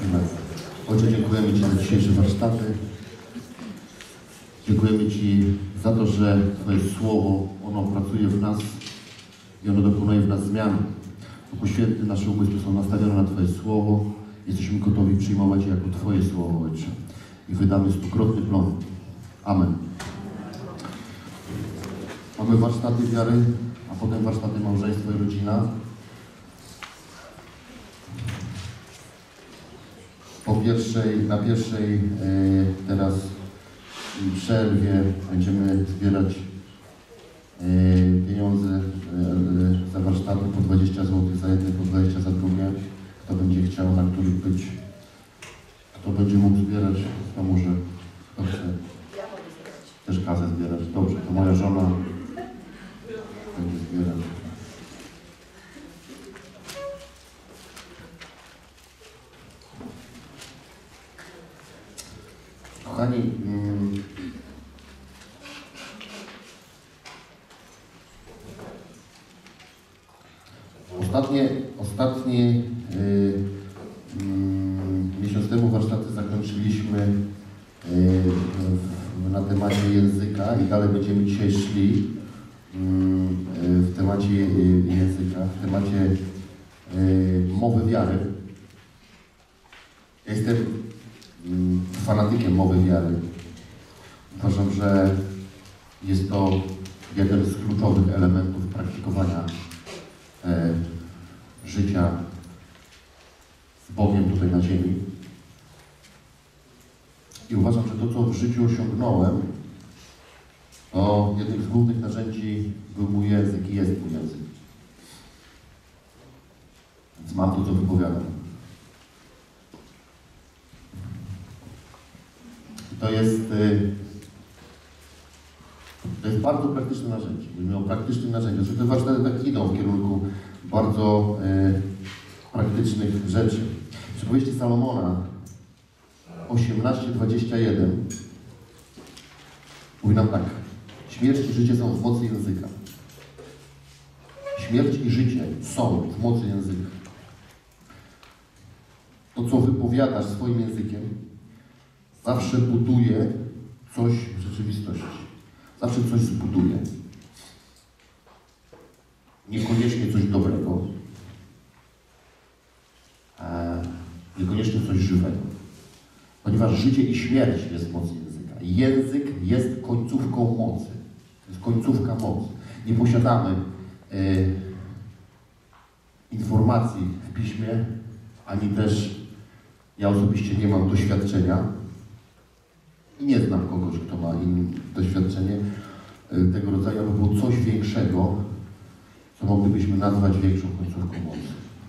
Amen. Ojcze, dziękujemy Ci za dzisiejsze warsztaty. Dziękujemy Ci za to, że Twoje Słowo, ono pracuje w nas i ono dokonuje w nas zmian. Duchu Święty, nasze umysły są nastawione na Twoje Słowo. Jesteśmy gotowi przyjmować je jako Twoje Słowo, Ojcze. I wydamy stukrotny plon. Amen. Mamy warsztaty wiary, a potem warsztaty małżeństwo i rodzina. Na pierwszej teraz przerwie będziemy zbierać pieniądze za warsztaty po 20 zł za jedne, po 20 za drugie. Kto będzie chciał, na których być, kto będzie mógł zbierać, to może, kto chce też kasę zbierać. Dobrze, to moja żona będzie zbierać. Kochani, ostatni miesiąc temu warsztaty zakończyliśmy na temacie języka i dalej będziemy dzisiaj szli w temacie języka, w temacie mowy wiary. Ja jestem fanatykiem mowy wiary. Uważam, że jest to jeden z kluczowych elementów praktykowania życia z Bogiem tutaj na ziemi. I uważam, że to, co w życiu osiągnąłem, to jednym z głównych narzędzi był mój język i jest mój język. Więc mam to, co wypowiadam. To jest bardzo praktyczne narzędzie. Mówimy o praktycznym narzędziu. Te warsztaty tak idą w kierunku bardzo praktycznych rzeczy. Przypowieści Salomona 18:21 mówi nam tak. Śmierć i życie są w mocy języka. Śmierć i życie są w mocy języka. To, co wypowiadasz swoim językiem, zawsze buduje coś w rzeczywistości. Zawsze coś zbuduje. Niekoniecznie coś dobrego. Niekoniecznie coś żywego. Ponieważ życie i śmierć jest w mocy języka. Język jest końcówką mocy. To jest końcówka mocy. Nie posiadamy informacji w piśmie, ani też ja osobiście nie mam doświadczenia i nie znam kogoś, kto ma doświadczenie tego rodzaju, aby było coś większego, co moglibyśmy nazwać większą końcówką mocy.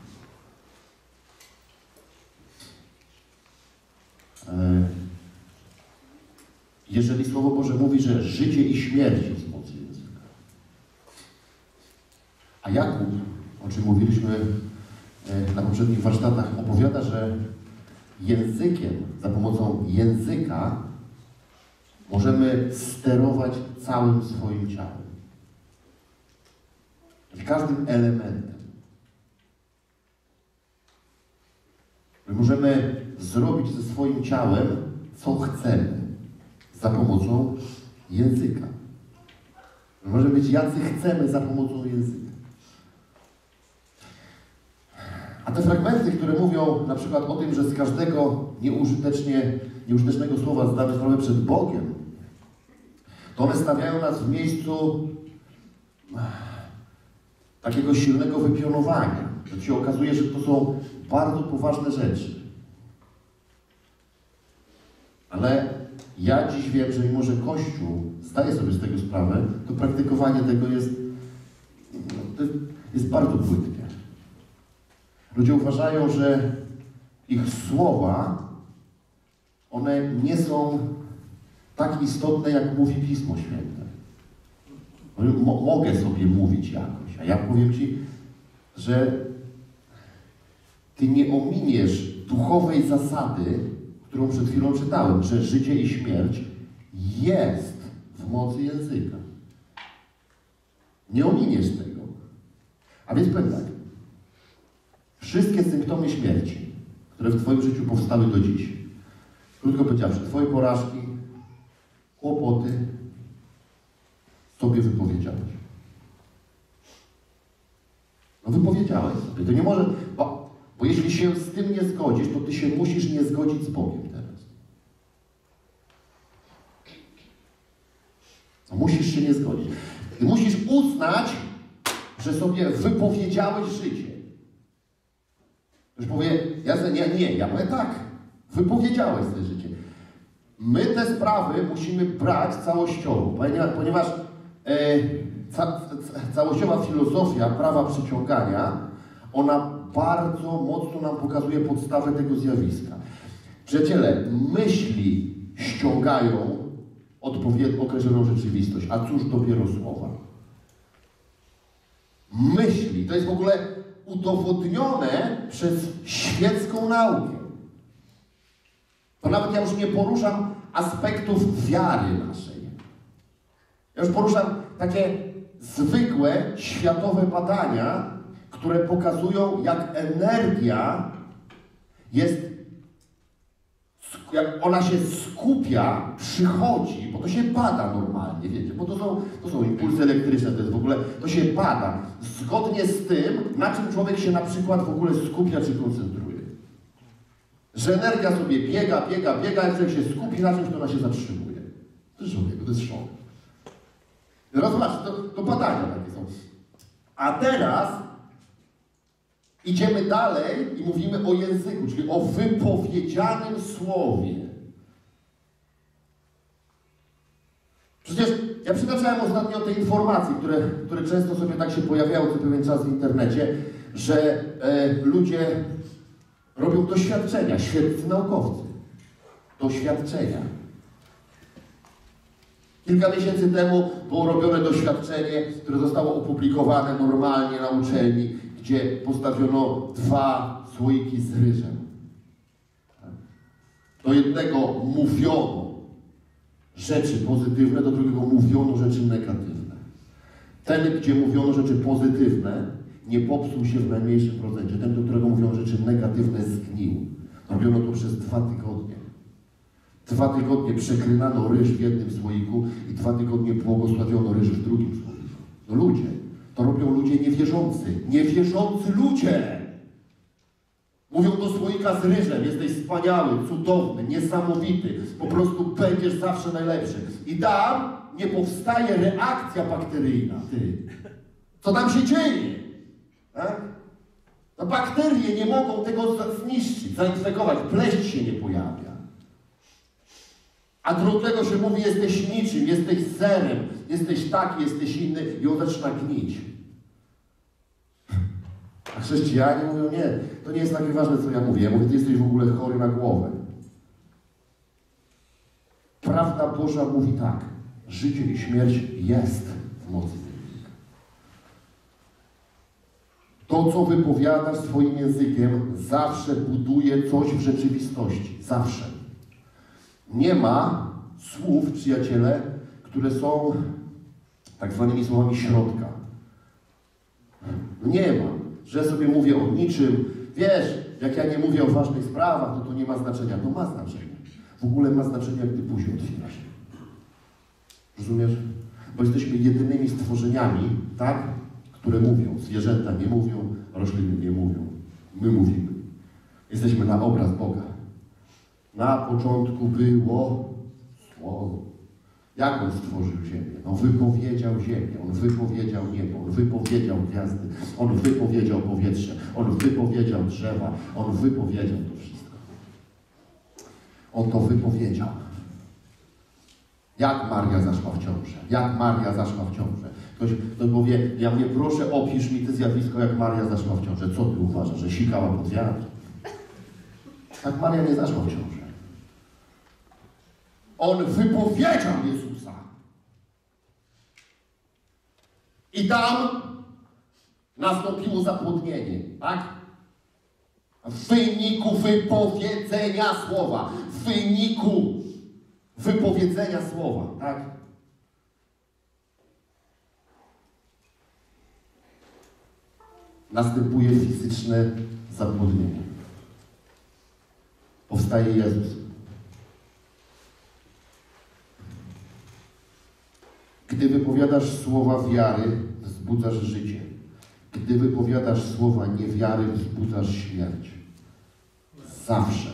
Jeżeli Słowo Boże mówi, że życie i śmierć jest w mocy języka, a Jakub, o czym mówiliśmy na poprzednich warsztatach, opowiada, że językiem, za pomocą języka możemy sterować całym swoim ciałem. Każdym elementem. My możemy zrobić ze swoim ciałem, co chcemy, za pomocą języka. My możemy być jacy chcemy za pomocą języka. A te fragmenty, które mówią na przykład o tym, że z każdego nieużytecznego słowa zdamy sprawę przed Bogiem, to one stawiają nas w miejscu takiego silnego wypionowania. To się okazuje, że to są bardzo poważne rzeczy. Ale ja dziś wiem, że mimo że Kościół zdaje sobie z tego sprawę, to praktykowanie tego jest bardzo płytkie. Ludzie uważają, że ich słowa, one nie są tak istotne, jak mówi Pismo Święte. Mogę sobie mówić jakoś, a ja powiem Ci, że Ty nie ominiesz duchowej zasady, którą przed chwilą czytałem, że życie i śmierć jest w mocy języka. Nie ominiesz tego. A więc powiem tak. Wszystkie symptomy śmierci, które w Twoim życiu powstały do dziś. Krótko powiedziawszy, Twoje porażki, kłopoty sobie wypowiedziałeś. No wypowiedziałeś sobie. To nie może, bo jeśli się z tym nie zgodzisz, to Ty się musisz nie zgodzić z Bogiem teraz. No, musisz się nie zgodzić. Ty musisz uznać, że sobie wypowiedziałeś życie. Ktoś powie, ja powiem tak, wypowiedziałeś sobie życie. My te sprawy musimy brać całościowo, ponieważ całościowa filozofia prawa przyciągania, ona bardzo mocno nam pokazuje podstawę tego zjawiska. Przyjaciele, myśli ściągają określoną rzeczywistość, a cóż dopiero słowa. Myśli, to jest w ogóle udowodnione przez świecką naukę. To nawet ja już nie poruszam aspektów wiary naszej. Ja już poruszam takie zwykłe, światowe badania, które pokazują, jak energia jest, jak ona się skupia, przychodzi, bo to się bada normalnie, wiecie, bo to są impulsy elektryczne, to jest w ogóle, to się bada, zgodnie z tym, na czym człowiek się na przykład w ogóle skupia czy koncentruje. Że energia sobie biega, jak człowiek się skupi na czymś, to ona się zatrzymuje. To jest człowiek, to jest szok. Rozumiesz, to badania takie są. A teraz idziemy dalej i mówimy o języku, czyli o wypowiedzianym słowie. Przecież ja przytaczałem ostatnio te informacje, które często sobie tak się pojawiają co pewien czas w internecie, że ludzie robią doświadczenia, świeccy naukowcy. Doświadczenia. Kilka miesięcy temu było robione doświadczenie, które zostało opublikowane normalnie na uczelni, gdzie postawiono 2 słoiki z ryżem. Do jednego mówiono rzeczy pozytywne, do drugiego mówiono rzeczy negatywne. Ten, gdzie mówiono rzeczy pozytywne, nie popsuł się w najmniejszym procencie. Ten, do którego mówiono rzeczy negatywne, zgnił. Robiono to przez 2 tygodnie. 2 tygodnie przeklinano ryż w jednym słoiku i 2 tygodnie błogosławiono ryż w drugim słoiku. No ludzie, to robią ludzie niewierzący. Niewierzący ludzie! Mówią do słoika z ryżem, jesteś wspaniały, cudowny, niesamowity, po prostu będziesz zawsze najlepszy. I tam nie powstaje reakcja bakteryjna, ty. Co tam się dzieje? Tak? No bakterie nie mogą tego zniszczyć, zainfekować, pleść się nie pojawia. A drugiego się mówi, jesteś niczym, jesteś zerem, jesteś taki, jesteś inny i on zaczyna gnić. A chrześcijanie mówią, nie, to nie jest takie ważne, co ja mówię. Ja mówię, ty jesteś w ogóle chory na głowę. Prawda Boża mówi tak, życie i śmierć jest w mocy języka. To, co wypowiadasz swoim językiem, zawsze buduje coś w rzeczywistości. Zawsze. Nie ma słów, przyjaciele, które są tak zwanymi słowami środka. Nie ma. Że ja sobie mówię o niczym. Wiesz, jak ja nie mówię o ważnych sprawach, to nie ma znaczenia. To ma znaczenie. W ogóle ma znaczenie, jak ty buzię otwierasz. Rozumiesz? Bo jesteśmy jedynymi stworzeniami, tak? Które mówią. Zwierzęta nie mówią, rośliny nie mówią. My mówimy. Jesteśmy na obraz Boga. Na początku było Słowo. Jak On stworzył ziemię? No wypowiedział ziemię, On wypowiedział niebo, On wypowiedział gwiazdy, On wypowiedział powietrze, On wypowiedział drzewa, On wypowiedział to wszystko. On to wypowiedział. Jak Maria zaszła w ciążę? Jak Maria zaszła w ciążę? Ktoś powie, ja mówię, proszę opisz mi to zjawisko, jak Maria zaszła w ciążę. Co ty uważasz, że sikała pod wiatr? Tak Maria nie zaszła w ciążę. On wypowiedział Jezusa. I tam nastąpiło zapłodnienie, tak? W wyniku wypowiedzenia słowa. W wyniku wypowiedzenia słowa, tak? Następuje fizyczne zapłodnienie. staje Jezus. Gdy wypowiadasz słowa wiary, wzbudzasz życie. Gdy wypowiadasz słowa niewiary, wzbudzasz śmierć. Zawsze.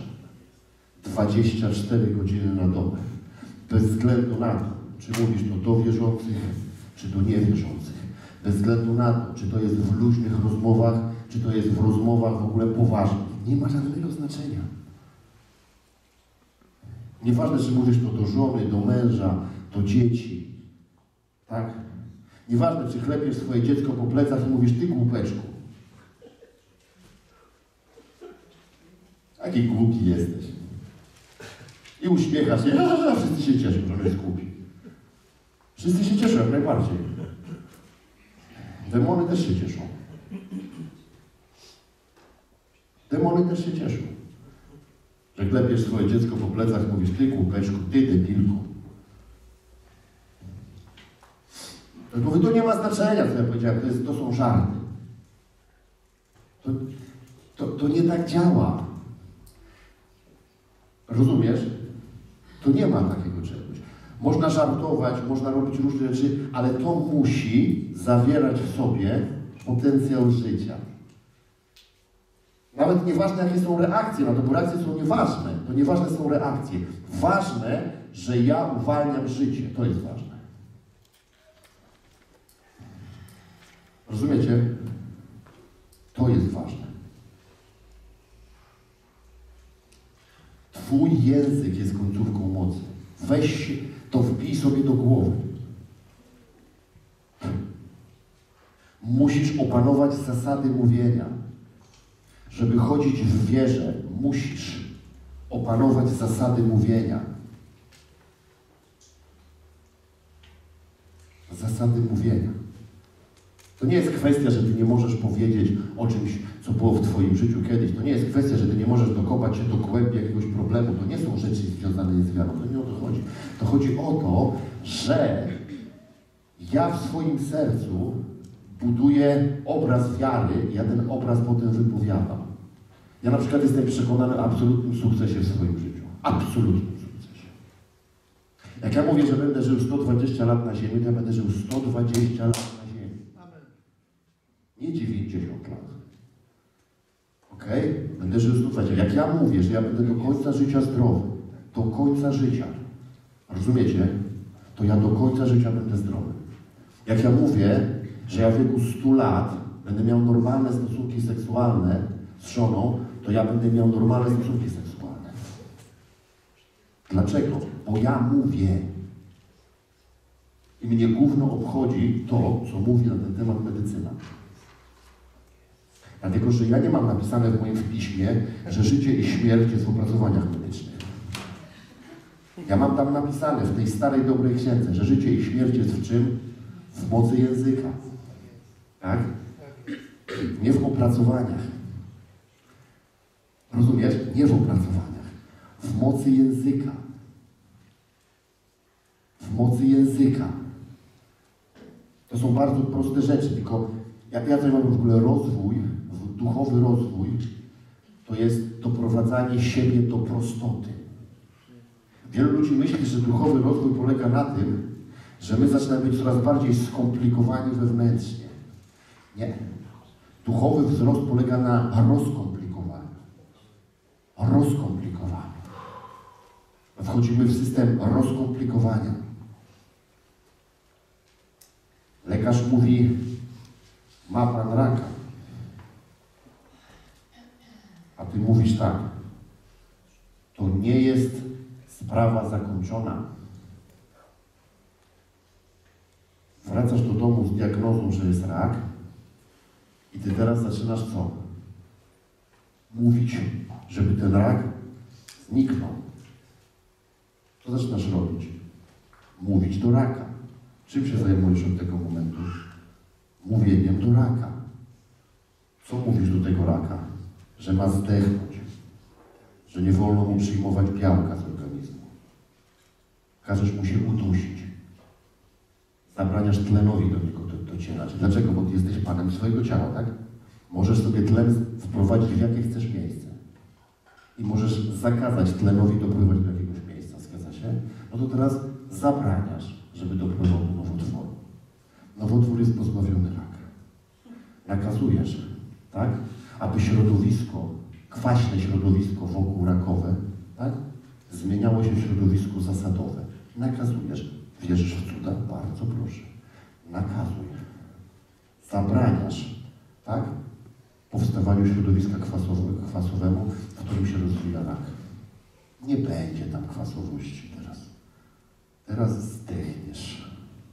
24 godziny na dobę. Bez względu na to, czy mówisz to do wierzących, czy do niewierzących. Bez względu na to, czy to jest w luźnych rozmowach, czy to jest w rozmowach w ogóle poważnych. Nie ma żadnego znaczenia. Nieważne, czy mówisz to do żony, do męża, do dzieci. Tak? Nieważne, czy chlepiesz swoje dziecko po plecach i mówisz, ty głupeczku. Jaki głupi jesteś. I uśmiechasz się, wszyscy się cieszą, że on jest głupi. Wszyscy się cieszą jak najbardziej. Demony też się cieszą. Demony też się cieszą. Że klepiesz swoje dziecko po plecach i mówisz, ty głupeczku, ty debilku. Mówię, to nie ma znaczenia, co ja powiedziałem, to są żarty. To nie tak działa. Rozumiesz? To nie ma takiego czegoś. Można żartować, można robić różne rzeczy, ale to musi zawierać w sobie potencjał życia. Nawet nieważne, jakie są reakcje na to, bo reakcje są nieważne. To nieważne są reakcje. Ważne, że ja uwalniam życie. To jest ważne. Rozumiecie? To jest ważne. Twój język jest końcówką mocy. Weź to, wbij sobie do głowy. Musisz opanować zasady mówienia. Żeby chodzić w wierze, musisz opanować zasady mówienia. Zasady mówienia. To nie jest kwestia, że ty nie możesz powiedzieć o czymś, co było w twoim życiu kiedyś. To nie jest kwestia, że ty nie możesz dokopać się do głębi jakiegoś problemu. To nie są rzeczy związane z wiarą. To nie o to chodzi. To chodzi o to, że ja w swoim sercu buduję obraz wiary i ja ten obraz potem wypowiadam. Ja na przykład jestem przekonany o absolutnym sukcesie w swoim życiu. Absolutnym sukcesie. Jak ja mówię, że będę żył 120 lat na ziemi, to ja będę żył 120 lat na ziemi. Nie 90 lat. Okej? Będę żył 120. Jak ja mówię, że ja będę do końca życia zdrowy, do końca życia, rozumiecie? To ja do końca życia będę zdrowy. Jak ja mówię, że ja w wieku 100 lat będę miał normalne stosunki seksualne z żoną, to ja będę miał normalne stosunki seksualne. Dlaczego? Bo ja mówię. I mnie gówno obchodzi to, co mówi na ten temat medycyna. Dlatego, że ja nie mam napisane w moim piśmie, że życie i śmierć jest w opracowaniach medycznych. Ja mam tam napisane w tej starej, dobrej księdze, że życie i śmierć jest w czym? W mocy języka. Tak? Nie w opracowaniach. Rozumiesz? Nie w opracowaniach. W mocy języka. W mocy języka. To są bardzo proste rzeczy, tylko jak ja tutaj mam w ogóle rozwój, duchowy rozwój, to jest doprowadzanie siebie do prostoty. Wielu ludzi myśli, że duchowy rozwój polega na tym, że my zaczynamy być coraz bardziej skomplikowani wewnętrznie. Nie. Duchowy wzrost polega na rozkomplikowaniu. Rozkomplikowaniu. Wchodzimy w system rozkomplikowania. Lekarz mówi, ma pan raka. A ty mówisz tak, to nie jest sprawa zakończona. Wracasz do domu z diagnozą, że jest rak i ty teraz zaczynasz co? Mówić, żeby ten rak zniknął. Co zaczynasz robić? Mówić do raka. Czym się zajmujesz od tego momentu? Mówieniem do raka. Co mówisz do tego raka? Że ma zdechnąć. Że nie wolno mu przyjmować białka z organizmu. Każesz mu się udusić. Zabraniasz tlenowi do niego docierać. Dlaczego? Bo ty jesteś panem swojego ciała, tak? Możesz sobie tlen wprowadzić w jakie chcesz miejsce. i możesz zakazać tlenowi dopływać do jakiegoś miejsca, zgadza się? No to teraz zabraniasz, żeby dopływał do nowotworu. Nowotwór jest pozbawiony raka. Nakazujesz, tak? Aby środowisko, kwaśne środowisko wokół rakowe, tak? Zmieniało się w środowisko zasadowe. Nakazujesz. Wierzysz w cuda? Bardzo proszę. Nakazuj. Zabraniasz, tak? Powstawaniu środowiska kwasowemu, w którym się rozwija rak. Nie będzie tam kwasowości teraz. Teraz zdechniesz.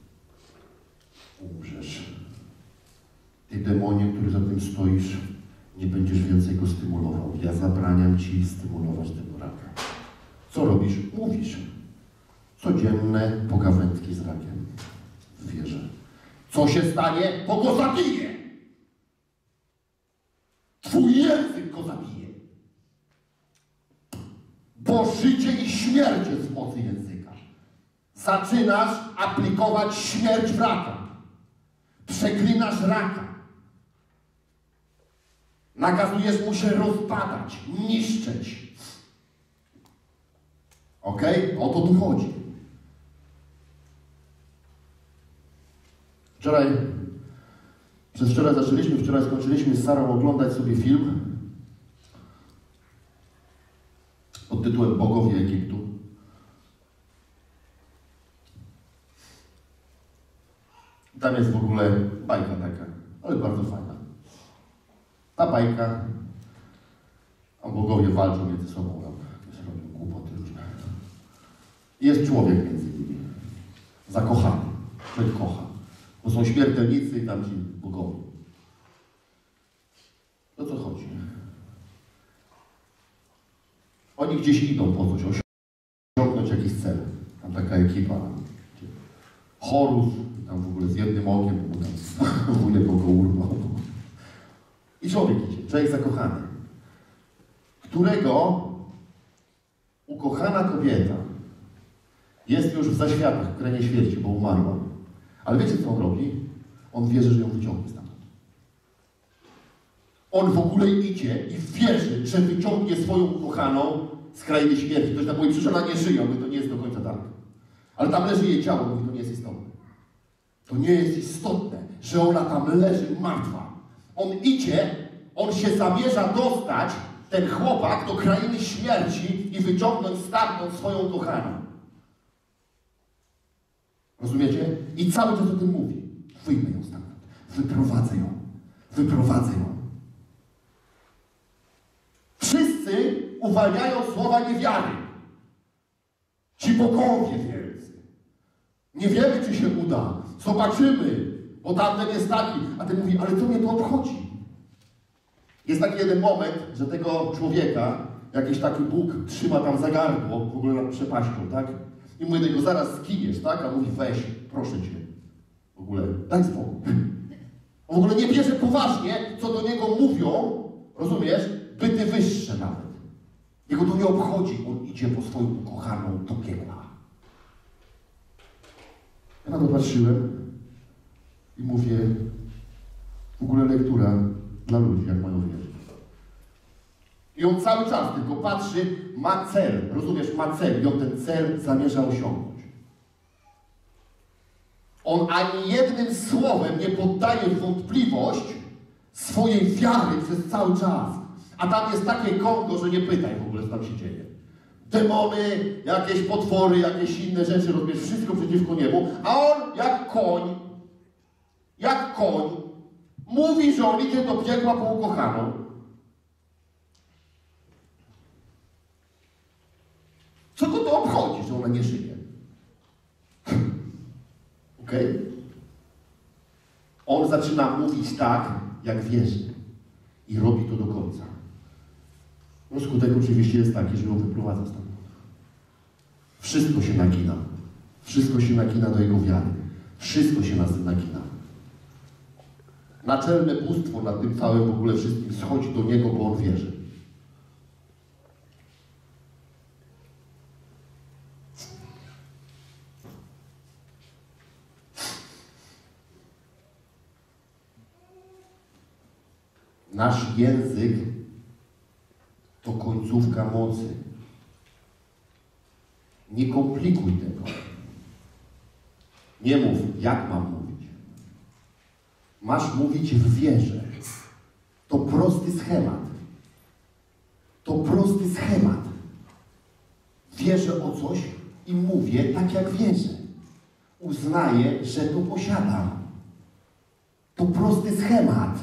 Umrzesz. Ty, demonie, który za tym stoisz, nie będziesz więcej go stymulował. Ja zabraniam ci stymulować tego raka. Co robisz? Mówisz. Codzienne pogawędki z rakiem. Wierzę. Co się stanie? Bo go zabije! Twój język go zabije. Bo życie i śmierć jest w mocy języka. Zaczynasz aplikować śmierć w raka. Przeklinasz raka. Nakazujesz mu się rozpadać, niszczyć. Okej? O to tu chodzi. Wczoraj zaczęliśmy, wczoraj skończyliśmy z Sarą oglądać sobie film pod tytułem Bogowie Egiptu. Tam jest w ogóle bajka taka, ale bardzo fajna. Ta bajka, a bogowie walczą między sobą, tam robią głupoty różne. Jest człowiek między nimi, zakochany, człowiek kocha, bo są śmiertelnicy i tam ci bogowie. O co chodzi? Oni gdzieś idą po coś, osiągnąć jakiś cel. Tam taka ekipa, Horus, tam w ogóle z jednym okiem, bo tam w ogóle go urwał. I człowiek idzie, człowiek zakochany, którego ukochana kobieta jest już w zaświatach, w krainie śmierci, bo umarła. Ale wiecie, co on robi? On wierzy, że ją wyciągnie stamtąd. On w ogóle idzie i wierzy, że wyciągnie swoją ukochaną z krainy śmierci. Ktoś tam mówi, przecież ona nie żyje, mówi, to nie jest do końca tak. Ale tam leży jej ciało, mówi, to nie jest istotne. To nie jest istotne, że ona tam leży martwa. On idzie, on się zamierza dostać, ten chłopak, do krainy śmierci i wyciągnąć stamtąd swoją kochaną. Rozumiecie? I cały czas o tym mówi. Wyjmę ją stamtąd. Wyprowadzę ją. Wyprowadzę ją. Wszyscy uwalniają słowa niewiary. Ci bogowie wielcy. Nie wiemy, czy się uda. Zobaczymy, bo tamten jest taki. A ten mówi, ale co mnie to obchodzi? Jest taki jeden moment, że tego człowieka jakiś taki Bóg trzyma tam za gardło, w ogóle nad przepaścią, tak? I mówi do niego, zaraz zginiesz, tak? A mówi, weź, proszę cię. W ogóle, daj spokój. On w ogóle nie bierze poważnie, co do niego mówią, rozumiesz? Byty wyższe nawet. Jego to nie obchodzi, on idzie po swoją ukochaną do piekła. Ja na to patrzyłem i mówię, w ogóle lektura dla ludzi, jak mają wierzyć. I on cały czas tylko patrzy, ma cel, rozumiesz, ma cel i on ten cel zamierza osiągnąć. On ani jednym słowem nie poddaje w wątpliwość swojej wiary przez cały czas. A tam jest takie Kongo, że nie pytaj w ogóle, co tam się dzieje. Demony, jakieś potwory, jakieś inne rzeczy, robisz wszystko przeciwko niemu, a on jak koń, mówi, że on idzie do piekła po ukochaną. Co go to obchodzi, że ona nie żyje? Okej? On zaczyna mówić tak, jak wierzy. I robi to do końca. No skutek oczywiście jest taki, że ją wyprowadza stamtąd. Wszystko się nagina. Wszystko się nagina do jego wiary. Wszystko się nagina. Naczelne bóstwo nad tym całym w ogóle wszystkim schodzi do niego, bo on wierzy. Nasz język to końcówka końcówka mocy. Nie komplikuj tego. Nie mów, jak mam mówić. Masz mówić w wierze. To prosty schemat. To prosty schemat. Wierzę o coś i mówię tak, jak wierzę. Uznaję, że to posiadam. To prosty schemat.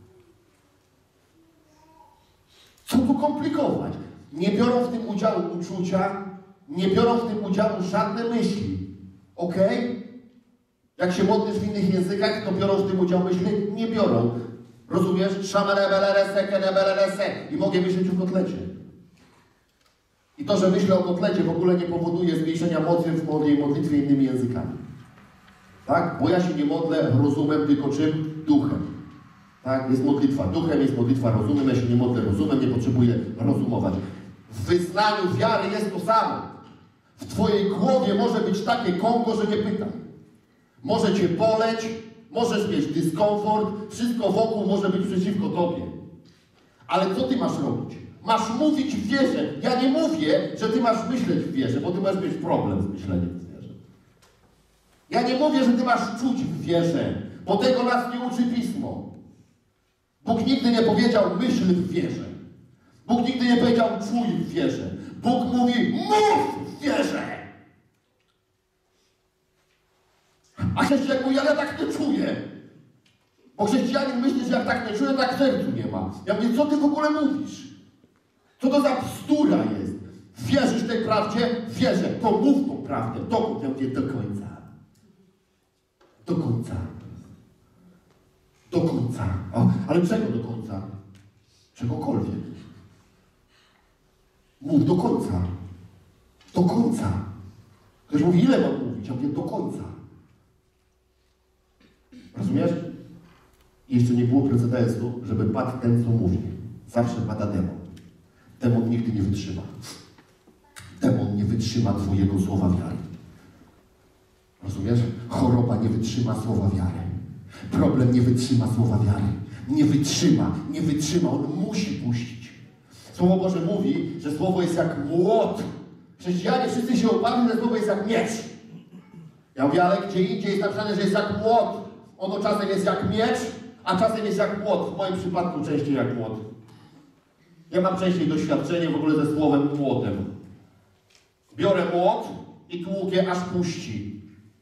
Co tu komplikować? Nie biorą w tym udziału uczucia, nie biorą w tym udziału żadne myśli. Ok? Jak się modlisz w innych językach, to biorą w tym udział myśli? Nie biorą. Rozumiesz? I mogę myśleć o kotlecie. I to, że myślę o kotlecie, w ogóle nie powoduje zmniejszenia mocy w mojej modlitwie innymi językami. Tak? Bo ja się nie modlę rozumem, tylko czym? Duchem. Tak? Jest modlitwa duchem, jest modlitwa rozumem. Ja się nie modlę rozumem, nie potrzebuję rozumować. W wyznaniu wiary jest to samo. W twojej głowie może być takie Kongo, że nie pytaj. Może cię boleć, możesz mieć dyskomfort, wszystko wokół może być przeciwko tobie. Ale co ty masz robić? Masz mówić w wierze. Ja nie mówię, że ty masz myśleć w wierze, bo ty masz mieć problem z myśleniem w wierze. Ja nie mówię, że ty masz czuć w wierze, bo tego nas nie uczy Pismo. Bóg nigdy nie powiedział myśl w wierze. Bóg nigdy nie powiedział czuj w wierze. Bóg mówi mów w wierze. A chrześcijan mówi, ale ja tak nie czuję. Bo chrześcijanin myśli, że jak tak nie czuje, tak w sercu nie ma. Ja mówię, co ty w ogóle mówisz? Co to za bzdura jest? Wierzysz tej prawdzie? Wierzę. To mów tą prawdę. Ja mówię, do końca. Do końca. Do końca. O, ale czego do końca? Czegokolwiek. Mów do końca. Do końca. Ktoś mówi, ile mam mówić? Ja mówię, do końca. Rozumiesz? I jeszcze nie było precedensu, żeby padł ten, co mówi. Zawsze pada demon. Demon nigdy nie wytrzyma. Demon nie wytrzyma twojego słowa wiary. Rozumiesz? Choroba nie wytrzyma słowa wiary. Problem nie wytrzyma słowa wiary. Nie wytrzyma. On musi puścić. Słowo Boże mówi, że słowo jest jak młot. Chrześcijanie wszyscy się obawiają, że słowo jest jak miecz. Ja mówię, ale gdzie indziej jest napisane, że jest jak młot. Ono czasem jest jak miecz, a czasem jest jak młot. W moim przypadku częściej jak młot. Ja mam częściej doświadczenie w ogóle ze słowem młotem. Biorę młot i tłukę, aż puści.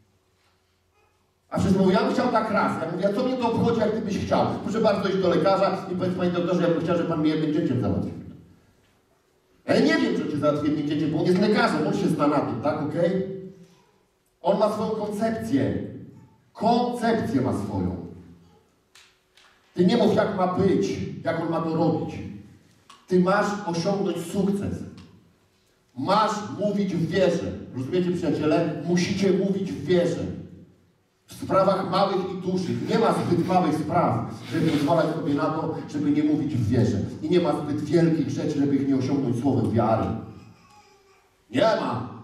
A wszyscy mówią, ja bym chciał tak raz. Ja mówię, a co mnie to obchodzi, jak ty byś chciał? Proszę bardzo iść do lekarza i powiedz, panie doktorze, ja bym chciał, żeby pan mnie jednym cięciem załatwił. Ja nie wiem, czy cię załatwi jednym cięciem, bo on jest lekarzem, on się zna na tym, tak, okej? On ma swoją koncepcję. Koncepcję ma swoją. Ty nie mów, jak ma być, jak on ma to robić. Ty masz osiągnąć sukces. Masz mówić w wierze. Rozumiecie, przyjaciele? Musicie mówić w wierze. W sprawach małych i dużych. Nie ma zbyt małych spraw, żeby pozwalać sobie na to, żeby nie mówić w wierze. I nie ma zbyt wielkich rzeczy, żeby ich nie osiągnąć słowem wiary. Nie ma.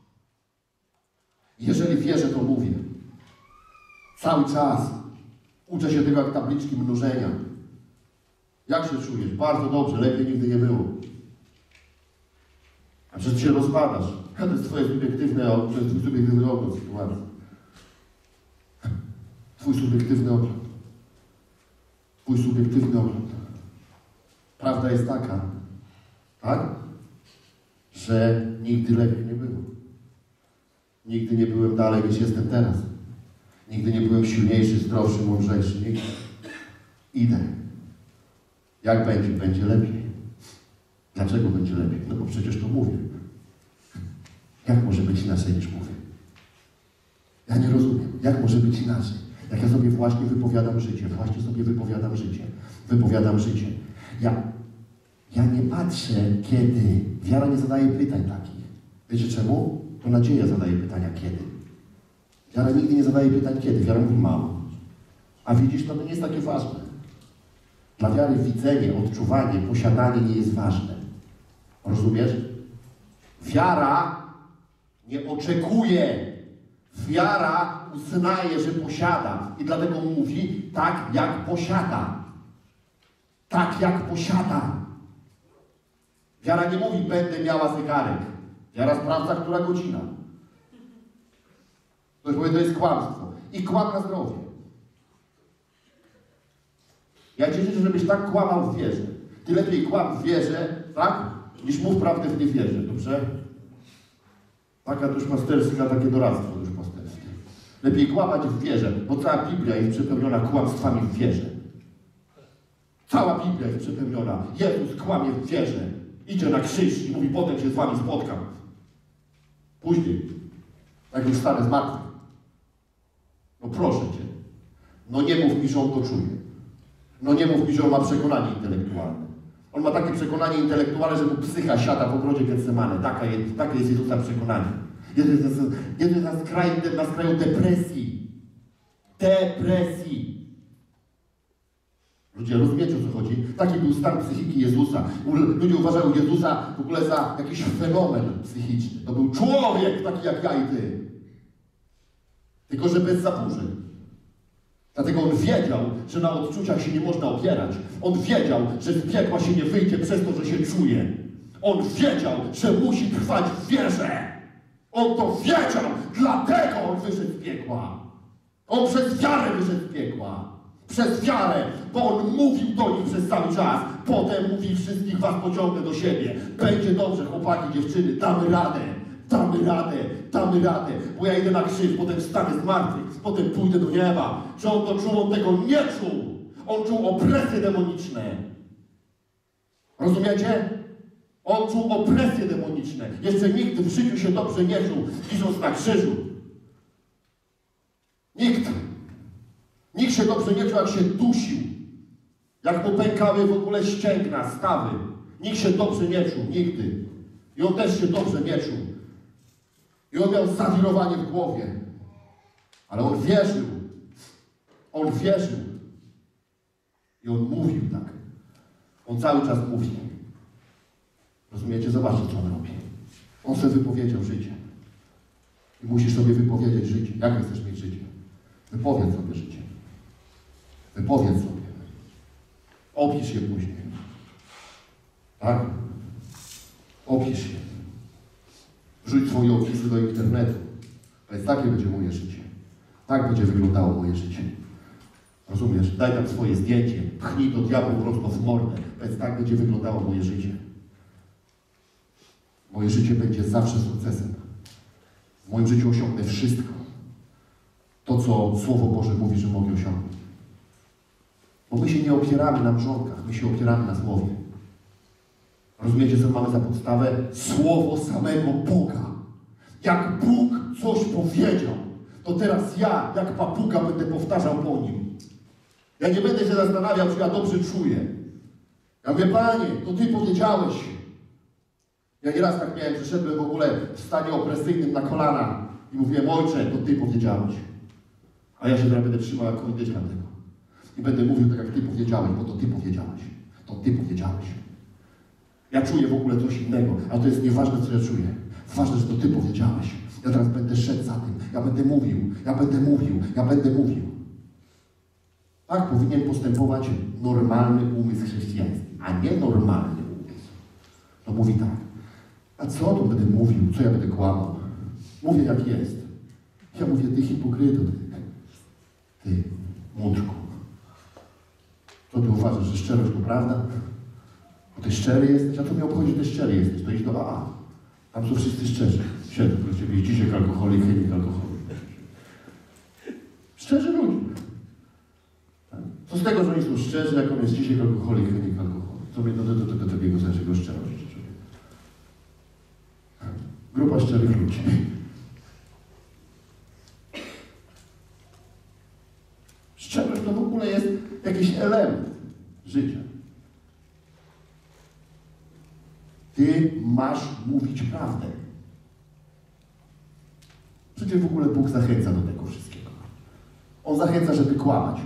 Jeżeli wierzę, to mówię. Cały czas. Uczę się tego jak tabliczki mnożenia. Jak się czujesz? Bardzo dobrze, lepiej nigdy nie było. A przecież się rozpadasz. To jest twoje subiektywne ogląd, to jest twój subiektywny ogląd sytuacji. Twój subiektywny ogląd. Twój subiektywny ogląd. Prawda jest taka, tak? Że nigdy lepiej nie było. Nigdy nie byłem dalej niż jestem teraz. Nigdy nie byłem silniejszy, zdrowszy, mądrzejszy. Nigdy. Idę. Jak będzie? Będzie lepiej. Dlaczego będzie lepiej? No bo przecież to mówię. Jak może być inaczej niż mówię? Ja nie rozumiem. Jak może być inaczej? Jak ja sobie właśnie wypowiadam życie. Właśnie sobie wypowiadam życie. Wypowiadam życie. Ja nie patrzę, kiedy. Wiara nie zadaje pytań takich. Wiecie czemu? To nadzieja zadaje pytania kiedy. Wiara nigdy nie zadaje pytań kiedy. Wiara mówi mam. A widzisz, to nie jest takie ważne. Dla wiary widzenie, odczuwanie, posiadanie nie jest ważne. Rozumiesz? Wiara nie oczekuje. Wiara uznaje, że posiada. I dlatego mówi tak, jak posiada. Tak, jak posiada. Wiara nie mówi, będę miała zegarek. Wiara sprawdza, która godzina. Ktoś powie, to jest kłamstwo. I kłam na zdrowie. Ja Cię życzę, żebyś tak kłamał w wierze. Ty lepiej kłam w wierze, tak? Niż mów prawdę w niewierze, dobrze? Taka duszpasterska, takie doradztwo duszpasterskie. Lepiej kłamać w wierze, bo cała Biblia jest przepełniona kłamstwami w wierze. Cała Biblia jest przepełniona. Jezus kłamie w wierze. Idzie na krzyż i mówi, potem się z wami spotkam. Później, jak już stanę z martwych. No proszę Cię. No nie mów mi, że on to czuje. No nie mów mi, że on ma przekonanie intelektualne. On ma takie przekonanie intelektualne, że mu psycha siada w ogrodzie Getsemane. Takie jest Jezusa przekonanie. Jezus jest na skraju depresji. Depresji. Ludzie, rozumiecie, o co chodzi? Taki był stan psychiki Jezusa. Ludzie uważają Jezusa w ogóle za jakiś fenomen psychiczny. To był człowiek taki jak ja i Ty. Tylko że bez zaburzeń. Dlatego on wiedział, że na odczuciach się nie można opierać. On wiedział, że z piekła się nie wyjdzie przez to, że się czuje. On wiedział, że musi trwać w wierze. On to wiedział, dlatego on wyszedł z piekła. On przez wiarę wyszedł z piekła. Przez wiarę, bo on mówił do nich przez cały czas. Potem mówi, wszystkich was pociągnę do siebie. Będzie dobrze, chłopaki, dziewczyny, damy radę. Damy radę, damy radę, bo ja idę na krzyż, potem wstanę z martwych, potem pójdę do nieba. Czy on to czuł? On tego nie czuł. On czuł opresje demoniczne. Rozumiecie? On czuł opresje demoniczne. Jeszcze nigdy w życiu się dobrze nie czuł, wisząc na krzyżu. Nikt. Nikt się dobrze nie czuł, jak się dusił. Jak mu pękały w ogóle ścięgna, stawy. Nikt się dobrze nie czuł, nigdy. I on też się dobrze nie czuł. I on miał zawirowanie w głowie. Ale on wierzył. On wierzył. I on mówił tak. On cały czas mówi. Rozumiecie? Zobaczcie, co on robi. On sobie wypowiedział życie. I musisz sobie wypowiedzieć życie. Jak chcesz mieć życie? Wypowiedz sobie życie. Wypowiedz sobie. Opisz je później. Tak? Opisz je. Wrzuć swoje opisy do internetu. Więc takie będzie moje życie. Tak będzie wyglądało moje życie. Rozumiesz? Daj tam swoje zdjęcie. Pchnij do diabła prosto w mordę. Więc tak będzie wyglądało moje życie. Moje życie będzie zawsze sukcesem. W moim życiu osiągnę wszystko. To, co Słowo Boże mówi, że mogę osiągnąć. Bo my się nie opieramy na mrzonkach. My się opieramy na Słowie. Rozumiecie, co mamy za podstawę? Słowo samego Boga. Jak Bóg coś powiedział, to teraz ja, jak papuga, będę powtarzał po nim. Ja nie będę się zastanawiał, czy ja dobrze czuję. Ja mówię, Panie, to Ty powiedziałeś. Ja nieraz tak miałem, przyszedłem w ogóle w stanie opresyjnym na kolana i mówiłem, Ojcze, to Ty powiedziałeś. A ja się teraz będę trzymał jak końtyczka tego. I będę mówił tak, jak Ty powiedziałeś, bo to Ty powiedziałeś. To Ty powiedziałeś. Ja czuję w ogóle coś innego, ale to jest nieważne, co ja czuję. Ważne, że to Ty powiedziałeś. Ja teraz będę szedł za tym. Ja będę mówił, ja będę mówił, ja będę mówił. Tak powinien postępować normalny umysł chrześcijański, a nie normalny umysł. To mówi tak. A co tu będę mówił? Co ja będę kłamał? Mówię, jak jest. Ja mówię, Ty hipokryto, Ty mądrku. Co Ty uważasz, że szczerość to prawda? Bo Ty szczery jesteś, a co mnie obchodzi, że Ty szczery jesteś? To idź do AA. Tam są wszyscy szczerzy. Siedzą do Ciebie i dzisiaj alkoholik, chemik alkoholik. Szczerzy ludzie. Co z tego, że oni są szczerzy, jak on jest dzisiaj alkoholik, chemik alkoholik? Co mnie do takiego znaczego szczerości? Grupa szczerych ludzi. Szczerość to w ogóle jest jakiś element życia. Ty masz mówić prawdę. Przecież w ogóle Bóg zachęca do tego wszystkiego. On zachęca, żeby kłamać.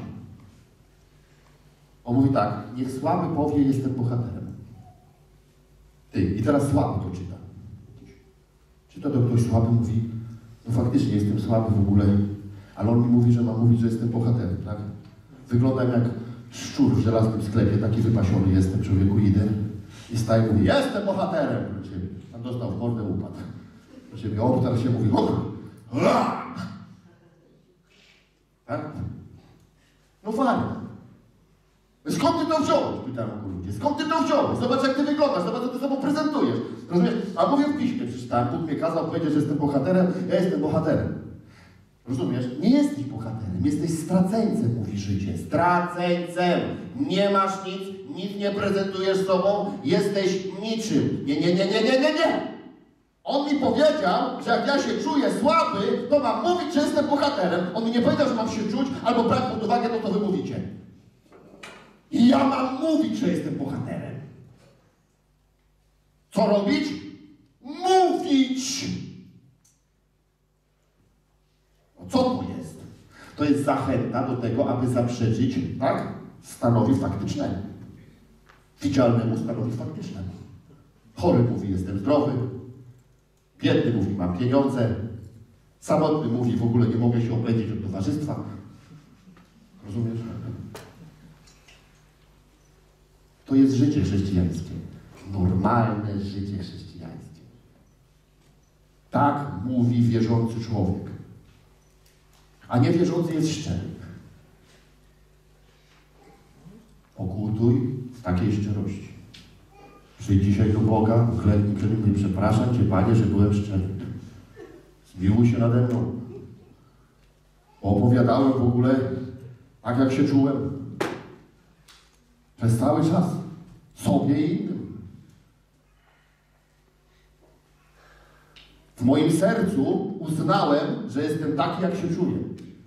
On mówi tak, niech słaby powie, jestem bohaterem. Ty, i teraz słaby to czyta. Czyta to ktoś słaby, mówi, no faktycznie jestem słaby w ogóle, ale on mi mówi, że mam mówić, że jestem bohaterem, tak? Wyglądam jak szczur w żelaznym sklepie, taki wypasiony jestem, człowieku, idę. I staje i mówi, jestem bohaterem. Tam dostał w mordę, upadł. Do ciebie obtarł się, mówi, tak? No wariat. Skąd ty to wziąłeś? Pytają go ludzie. Skąd ty to wziąłeś? Zobacz, jak ty wyglądasz, zobacz, co ty sobą prezentujesz. Rozumiesz? A mówię w piśmie, przeczytałem, Bóg mnie kazał powiedzieć, że jestem bohaterem, ja jestem bohaterem. Rozumiesz? Nie jesteś bohaterem, jesteś straceńcem, mówi życie. Straceńcem. Nie masz nic nie prezentujesz sobą, jesteś niczym. Nie. On mi powiedział, że jak ja się czuję słaby, to mam mówić, że jestem bohaterem. On mi nie powiedział, że mam się czuć, albo brać pod uwagę to, co wy mówicie. I ja mam mówić, że jestem bohaterem. Co robić? Mówić! No co to jest? To jest zachęta do tego, aby zaprzeczyć, tak? Stanowi faktycznemu. Widzialnemu stanowi faktycznemu. Chory mówi, jestem zdrowy. Biedny mówi, mam pieniądze. Samotny mówi, w ogóle nie mogę się opędzić od towarzystwa. Rozumiesz? To jest życie chrześcijańskie. Normalne życie chrześcijańskie. Tak mówi wierzący człowiek. A niewierzący jest szczery. Pokutuj w takiej szczerości. Przyjdź dzisiaj do Boga, uklęknij przed Nim i przepraszam Cię, Panie, że byłem szczery. Zmiłuj się nade mną. Opowiadałem w ogóle tak, jak się czułem. Przez cały czas. Sobie i innym. W moim sercu uznałem, że jestem taki, jak się czuję.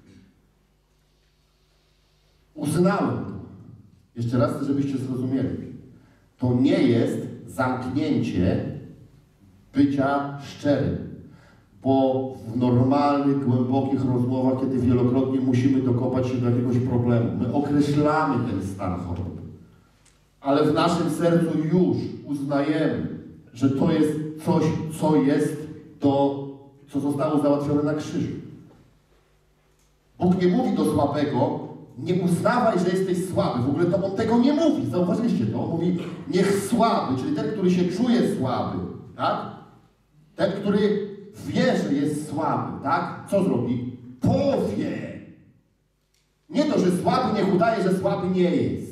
Uznałem to. Jeszcze raz, żebyście zrozumieli. To nie jest zamknięcie bycia szczerym. Bo w normalnych, głębokich rozmowach, kiedy wielokrotnie musimy dokopać się do jakiegoś problemu, my określamy ten stan choroby. Ale w naszym sercu już uznajemy, że to jest coś, co jest to, co zostało załatwione na krzyżu. Bóg nie mówi do słabego, nie uznawaj, że jesteś słaby. W ogóle to On tego nie mówi. Zauważyliście to? On mówi, niech słaby, czyli ten, który się czuje słaby, tak? Ten, który wie, że jest słaby, tak? Co zrobi? Powie. Nie to, że słaby niech udaje, że słaby nie jest.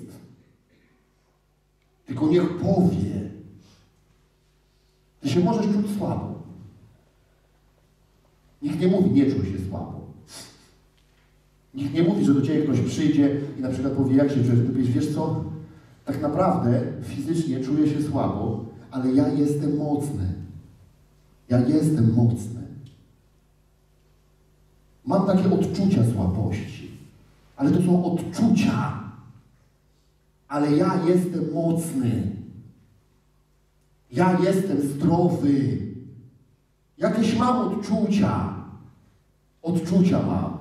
Tylko niech powie. Ty się możesz czuć słabo. Nikt nie mówi, nie czuj się słabo. Nikt nie mówi, że do Ciebie ktoś przyjdzie i na przykład powie, jak się czujesz. Ty powiesz, wiesz co? Tak naprawdę fizycznie czuję się słabo, ale ja jestem mocny. Ja jestem mocny. Mam takie odczucia słabości. Ale to są odczucia. Ale ja jestem mocny. Ja jestem zdrowy. Jakieś mam odczucia. Odczucia mam.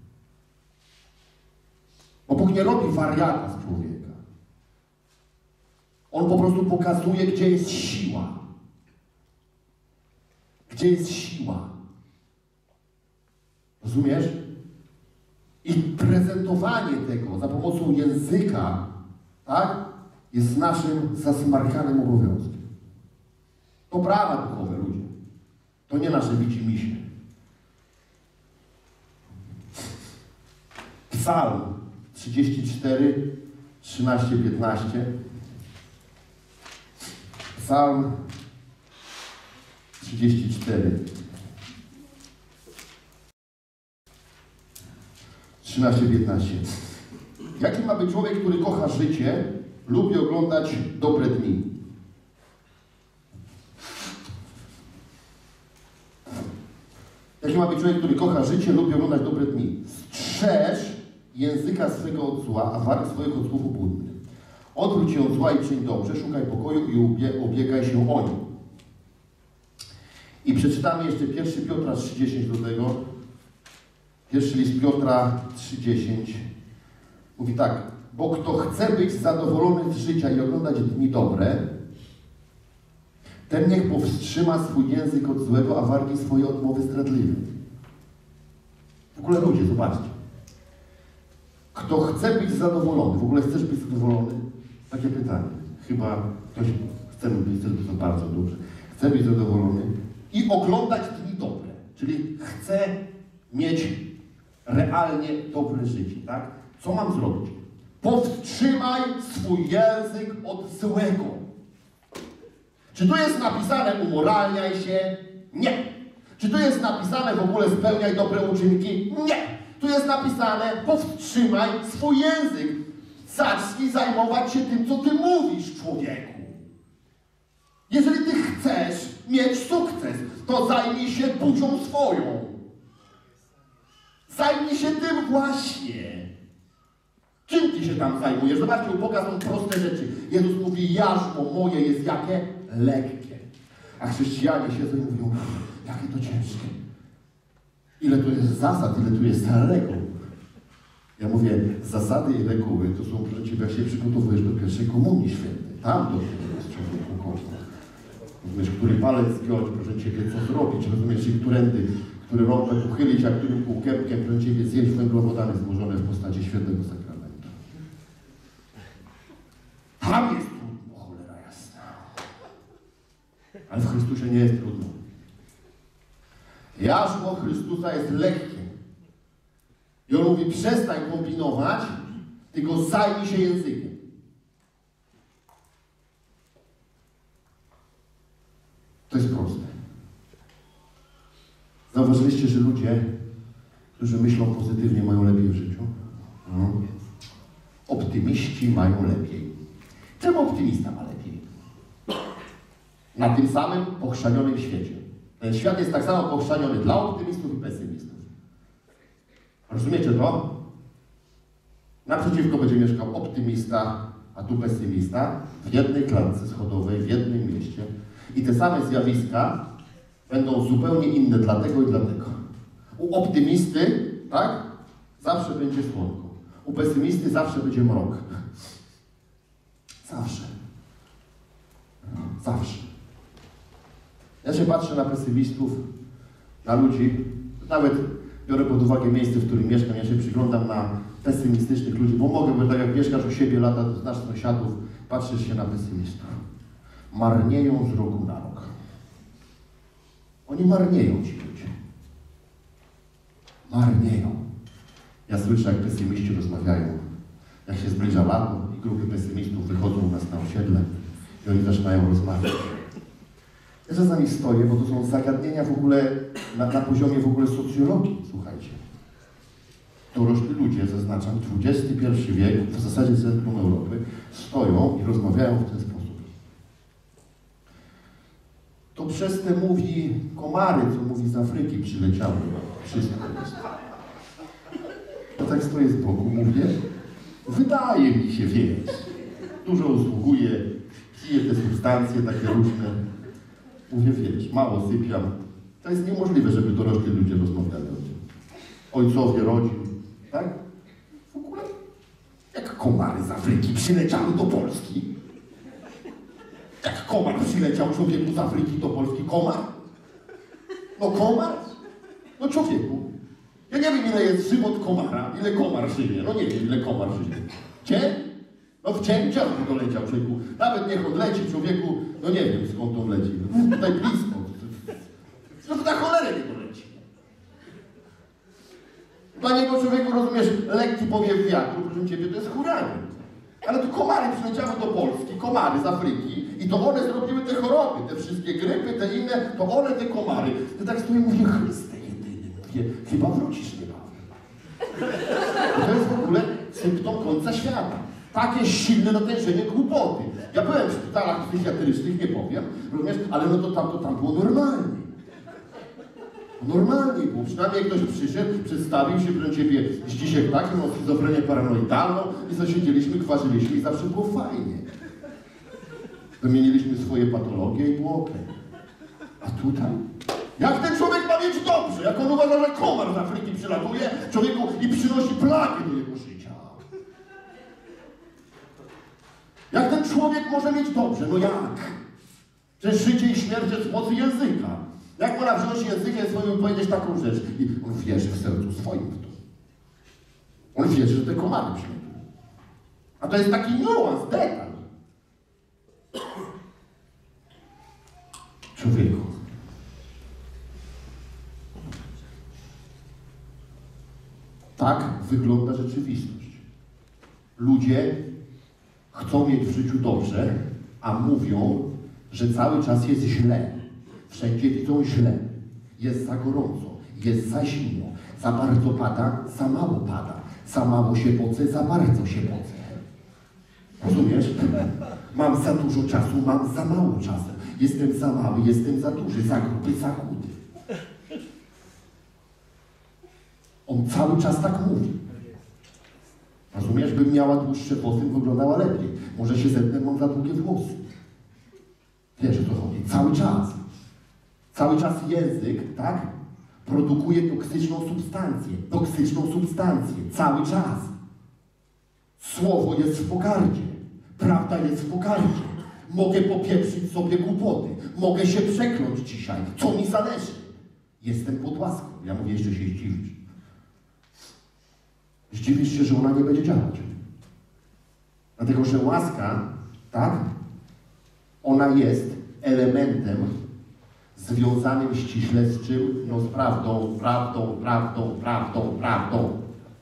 Bo Bóg nie robi wariata z człowieka. On po prostu pokazuje, gdzie jest siła. Gdzie jest siła. Rozumiesz? I prezentowanie tego za pomocą języka, tak, jest naszym zasmarkanym obowiązkiem. To prawa duchowe, ludzie. To nie nasze widzimisię. Psalm 34, 13, 15. Psalm 34. 13, 15. Jaki ma być człowiek, który kocha życie, lubi oglądać dobre dni? Jaki ma być człowiek, który kocha życie, lubi oglądać dobre dni? Strzeż języka swego od zła, a warg swoich od słów obłudnych. Odwróć się od zła i czyń dobrze, szukaj pokoju i ubiegaj się o nie. I przeczytamy jeszcze 1 Piotra 3,10 do tego. Pierwszy list Piotra 3,10. Mówi tak, bo kto chce być zadowolony z życia i oglądać dni dobre, ten niech powstrzyma swój język od złego, a wargi swoje od mowy zdradliwej. W ogóle ludzie, zobaczcie. Kto chce być zadowolony, w ogóle chcesz być zadowolony? Takie pytanie. Chyba ktoś Chcemy być to bardzo dobrze. Chcę być zadowolony i oglądać dni dobre. Czyli chcę mieć realnie dobre życie, tak? Co mam zrobić? Powstrzymaj swój język od złego. Czy tu jest napisane umoralniaj się? Nie. Czy tu jest napisane w ogóle spełniaj dobre uczynki? Nie. Tu jest napisane powstrzymaj swój język. Zacznij zajmować się tym, co ty mówisz, człowieku. Jeżeli ty chcesz mieć sukces, to zajmij się buzią swoją. Zajmij się tym właśnie. Czym ty się tam zajmujesz? Zobaczcie, u Boga są proste rzeczy. Jezus mówi, jarzmo moje jest jakie? Lekkie. A chrześcijanie siedzą i mówią, jakie to ciężkie. Ile tu jest zasad, ile tu jest reguł. Ja mówię, zasady i reguły to są, proszę Ciebie, jak się przygotowujesz do pierwszej komunii świętej. Tam dopiero jest człowieku koszta. Rozumiesz, który palec zgiąć, proszę Ciebie, co zrobić. Rozumiesz, i którędy, który rąbek uchylić, a którym półkępkiem, proszę Ciebie, zjeść węglowodany złożone w postaci świętego sakramentu. Tam jest trudno, cholera jasna. Ale w Chrystusie nie jest trudno. Jarzmo Chrystusa jest lekkie. I on mówi, przestań kombinować, tylko zajmij się językiem. To jest proste. Zauważyliście, że ludzie, którzy myślą pozytywnie, mają lepiej w życiu? Optymiści mają lepiej. Czemu optymista ma lepiej? Na tym samym pochrzanionym świecie. Ten świat jest tak samo pochrzaniony dla optymistów i pesymistów. Rozumiecie to? Naprzeciwko będzie mieszkał optymista, a tu pesymista w jednej klatce schodowej, w jednym mieście. I te same zjawiska będą zupełnie inne dla tego i dla tego. U optymisty, tak? Zawsze będzie słonko. U pesymisty zawsze będzie mrok. Zawsze. Zawsze. Ja się patrzę na pesymistów, na ludzi, nawet biorę pod uwagę miejsce, w którym mieszkam, ja się przyglądam na pesymistycznych ludzi, bo mogę, bo tak jak mieszkasz u siebie lata, znasz sąsiadów, patrzysz się na pesymistów. Marnieją z roku na rok. Oni marnieją, ci ludzie. Marnieją. Ja słyszę, jak pesymiści rozmawiają. Jak się zbliża lato i grupy pesymistów wychodzą u nas na osiedle i oni zaczynają rozmawiać. Ja czasami stoję, bo to są zagadnienia w ogóle na poziomie w ogóle socjologii, słuchajcie. Dorośli ludzie, zaznaczam, XXI wiek, w zasadzie centrum Europy, stoją i rozmawiają w ten sposób. To przez te mówi komary, co mówi z Afryki, przyleciały. Wszystko jest. Ja tak stoję z boku, mówię, wydaje mi się, wiesz, dużo usługuję, piję te substancje takie różne. Mówię, wiesz, mało sypiam. To jest niemożliwe, żeby dorośli ludzie rozmawiali o tym. Ojcowie rodzin, tak? W ogóle, jak komary z Afryki przyleciały do Polski. Jak komar przyleciał człowieku z Afryki do Polski. Komar? No komar? No człowieku. Ja nie wiem, ile jest żywot komara, ile komar żyje. No nie wiem, ile komar żyje. Cień? No w cień dziadku doleciał człowieku. Nawet niech odleci człowieku, no nie wiem skąd on leci. No, tutaj blisko. No to na cholerę nie doleci. Dla niego człowieku, rozumiesz, lekki powiew wiatru, proszę Ciebie, to jest huragan. Ale tu komary przyleciały do Polski, komary z Afryki i to one zrobiły te choroby, te wszystkie grypy, te inne, to one te komary. Ja tak stoję i mówię, Chryste jedyny, mówię, chyba wrócisz niebawem. I to jest w ogóle symptom końca świata. Takie silne natężenie głupoty. Ja byłem w szpitalach psychiatrycznych, nie powiem, rozumiesz, ale no to tam było normalnie. Normalnie było. Przynajmniej ktoś przyszedł, przedstawił się, proszę Ciebie, Zdzisiek taki, miał schizofrenię paranoidalną i zasiedzieliśmy, kważyliśmy i zawsze było fajnie. Wymieniliśmy swoje patologie i było okej. A tutaj? Jak ten człowiek ma mieć dobrze? Jak on uważa, że komar z Afryki przylatuje człowieku i przynosi plagi do jego życia? Jak ten człowiek może mieć dobrze? No jak? Przecież życie i śmierć jest w mocy języka. Jak można wziąć językiem swoim i powiedzieć taką rzecz? I on wierzy w sercu swoim w to. On wierzy, że te komary przylatują. A to jest taki niuans, detal. Tak wygląda rzeczywistość. Ludzie chcą mieć w życiu dobrze, a mówią, że cały czas jest źle. Wszędzie widzą źle. Jest za gorąco, jest za zimno, za bardzo pada, za mało pada. Za mało się pocę, za bardzo się pocę. Rozumiesz? Mam za dużo czasu, mam za mało czasu. Jestem za mały, jestem za duży, za gruby, za chudy. On cały czas tak mówi. Rozumiesz? Bym miała dłuższe włosy, wyglądała lepiej. Może się zetnę, mam za długie włosy. Wiesz, o co chodzi? Cały czas. Cały czas język, tak? Produkuje toksyczną substancję. Toksyczną substancję. Cały czas. Słowo jest w pogardzie. Prawda jest w pogardzie. Mogę popieprzyć sobie głupoty. Mogę się przekląć dzisiaj. Co mi zależy? Jestem pod łaską. Ja mówię, jeszcze się zdziwisz. Zdziwisz się, że ona nie będzie działać. Dlatego, że łaska, tak? Ona jest elementem związanym ściśle z czym? No z prawdą, prawdą, prawdą, prawdą, prawdą.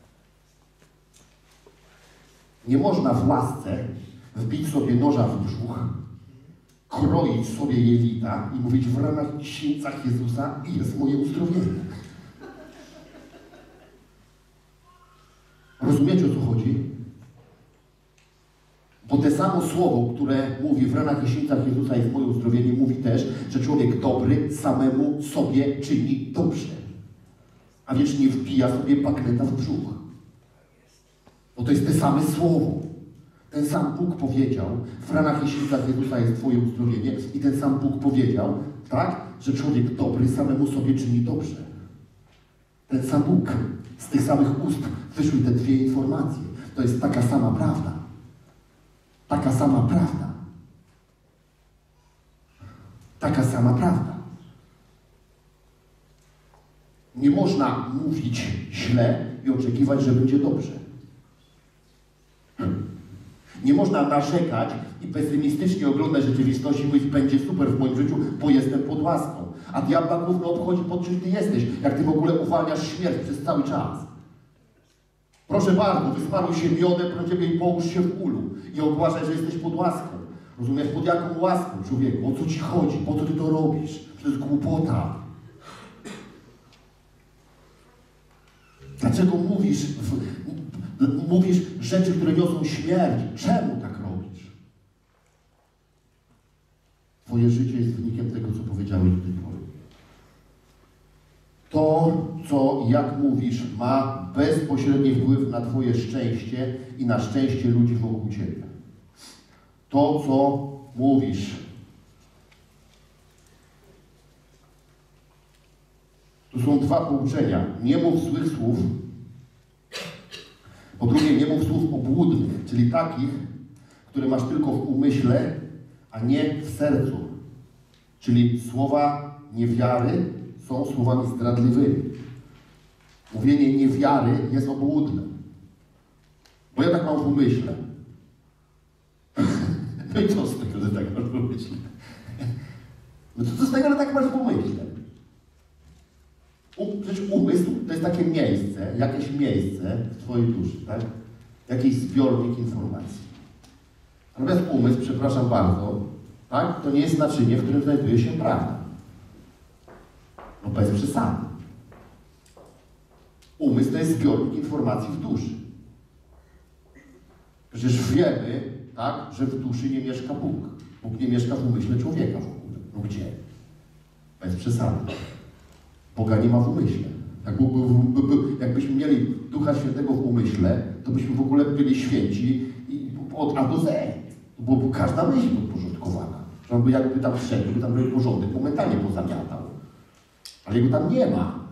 Nie można w łasce wbić sobie noża w brzuch, kroić sobie jelita i mówić w ramach święcach Jezusa i jest moje uzdrowienie. Rozumiecie, o co chodzi? Bo te samo słowo, które mówi w ranach i świętach Jezusa jest moje uzdrowienie, mówi też, że człowiek dobry samemu sobie czyni dobrze. A więc nie wbija sobie bagneta w brzuch. Bo to jest te same słowo. Ten sam Bóg powiedział, w ranach i świętach Jezusa jest twoje uzdrowienie i ten sam Bóg powiedział, tak, że człowiek dobry samemu sobie czyni dobrze. Ten sam Bóg. Z tych samych ust wyszły te dwie informacje. To jest taka sama prawda. Taka sama prawda. Taka sama prawda. Nie można mówić źle i oczekiwać, że będzie dobrze. Nie można narzekać i pesymistycznie oglądać rzeczywistości i mówić, będzie super w moim życiu, bo jestem pod łaską. A diabła gówno obchodzi, pod czym ty jesteś, jak ty w ogóle uwalniasz śmierć przez cały czas. Proszę bardzo, wysmaruj się miodem pro ciebie i połóż się w ulu. I ogłaszaj, że jesteś pod łaską. Rozumiesz, pod jaką łaską, człowieku? O co ci chodzi? Po co ty to robisz? To jest głupota. Dlaczego mówisz rzeczy, które niosą śmierć? Czemu tak robisz? Twoje życie jest wynikiem tego, co powiedziałeś do tej pory. To, co i jak mówisz, ma bezpośredni wpływ na twoje szczęście i na szczęście ludzi wokół ciebie. To, co mówisz, tu są dwa pouczenia. Nie mów złych słów. Po drugie, nie mów słów obłudnych, czyli takich, które masz tylko w umyśle, a nie w sercu. Czyli słowa niewiary są słowami zdradliwymi. Mówienie niewiary jest obłudne. Bo ja tak mam w umyśle. No i co z tego, że tak masz w umyśle? No to co z tego, że tak masz w umyśle? Przecież umysł to jest takie miejsce, jakieś miejsce w twojej duszy, tak? Jakiś zbiornik informacji. Natomiast umysł, przepraszam bardzo, tak? To nie jest naczynie, w którym znajduje się prawda. No bez przesady. Umysł to jest zbiornik informacji w duszy. Przecież wiemy, tak, że w duszy nie mieszka Bóg. Bóg nie mieszka w umyśle człowieka w ogóle. No gdzie? Bez przesady. Boga nie ma w umyśle. Jakbyśmy mieli Ducha Świętego w umyśle, to byśmy w ogóle byli święci od A do Z. Bo każda myśl podporządkowana. Że on by jakby tam wszedł, by tam robił porządek, momentalnie pozamiatał. Ale jego tam nie ma.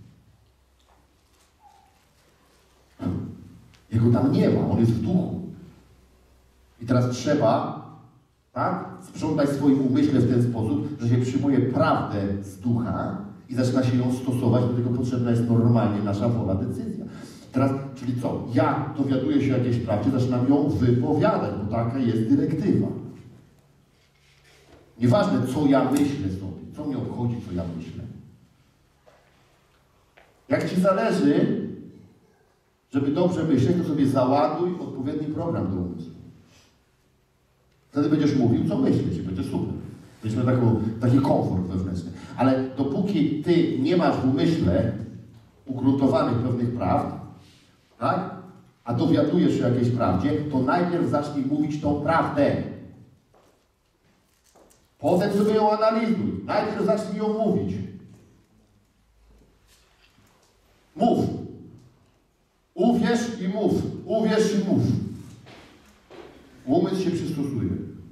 Jego tam nie ma, on jest w duchu. I teraz trzeba, tak, sprzątać w swoim umyśle w ten sposób, że się przyjmuje prawdę z ducha i zaczyna się ją stosować, do tego potrzebna jest normalnie nasza wola, decyzja. Teraz, czyli co? Ja dowiaduję się o jakiejś prawdzie, zaczynam ją wypowiadać, bo taka jest dyrektywa. Nieważne, co ja myślę sobie, co mnie obchodzi, co ja myślę. Jak ci zależy, Żeby dobrze myśleć, to sobie załaduj odpowiedni program do umysłu. Wtedy będziesz mówił, co myślisz i będzie super. Będziesz miał taki komfort wewnętrzny. Ale dopóki ty nie masz w umyśle ugruntowanych pewnych prawd, tak? A dowiadujesz się o jakiejś prawdzie, to najpierw zacznij mówić tą prawdę. Potem sobie ją analizuj. Najpierw zacznij ją mówić. Mów. Uwierz i mów. Uwierz i mów. Umysł się przystosuje.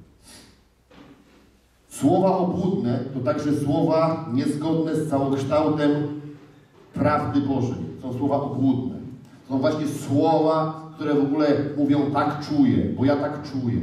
Słowa obłudne to także słowa niezgodne z całokształtem prawdy Bożej. Są słowa obłudne. Są właśnie słowa, które w ogóle mówią tak czuję, bo ja tak czuję.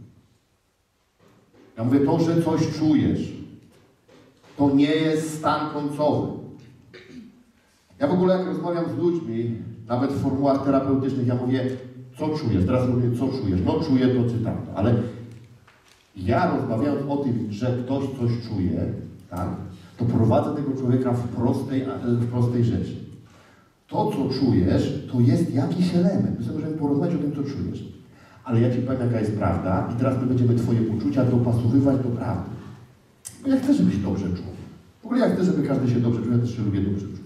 Ja mówię, to, że coś czujesz, to nie jest stan końcowy. Ja w ogóle jak rozmawiam z ludźmi, nawet w formułach terapeutycznych, ja mówię, co czujesz? Teraz mówię, co czujesz? No czuję to czy tamto, ale ja rozmawiając o tym, że ktoś coś czuje, tak, to prowadzę tego człowieka w prostej rzeczy. To, co czujesz, to jest jakiś element. My sobie możemy porozmawiać o tym, co czujesz. Ale ja ci powiem, jaka jest prawda i teraz my będziemy twoje uczucia dopasowywać do prawdy. Bo ja chcę, żebyś dobrze czuł. W ogóle ja chcę, żeby każdy się dobrze czuł. Ja też się lubię dobrze czuć.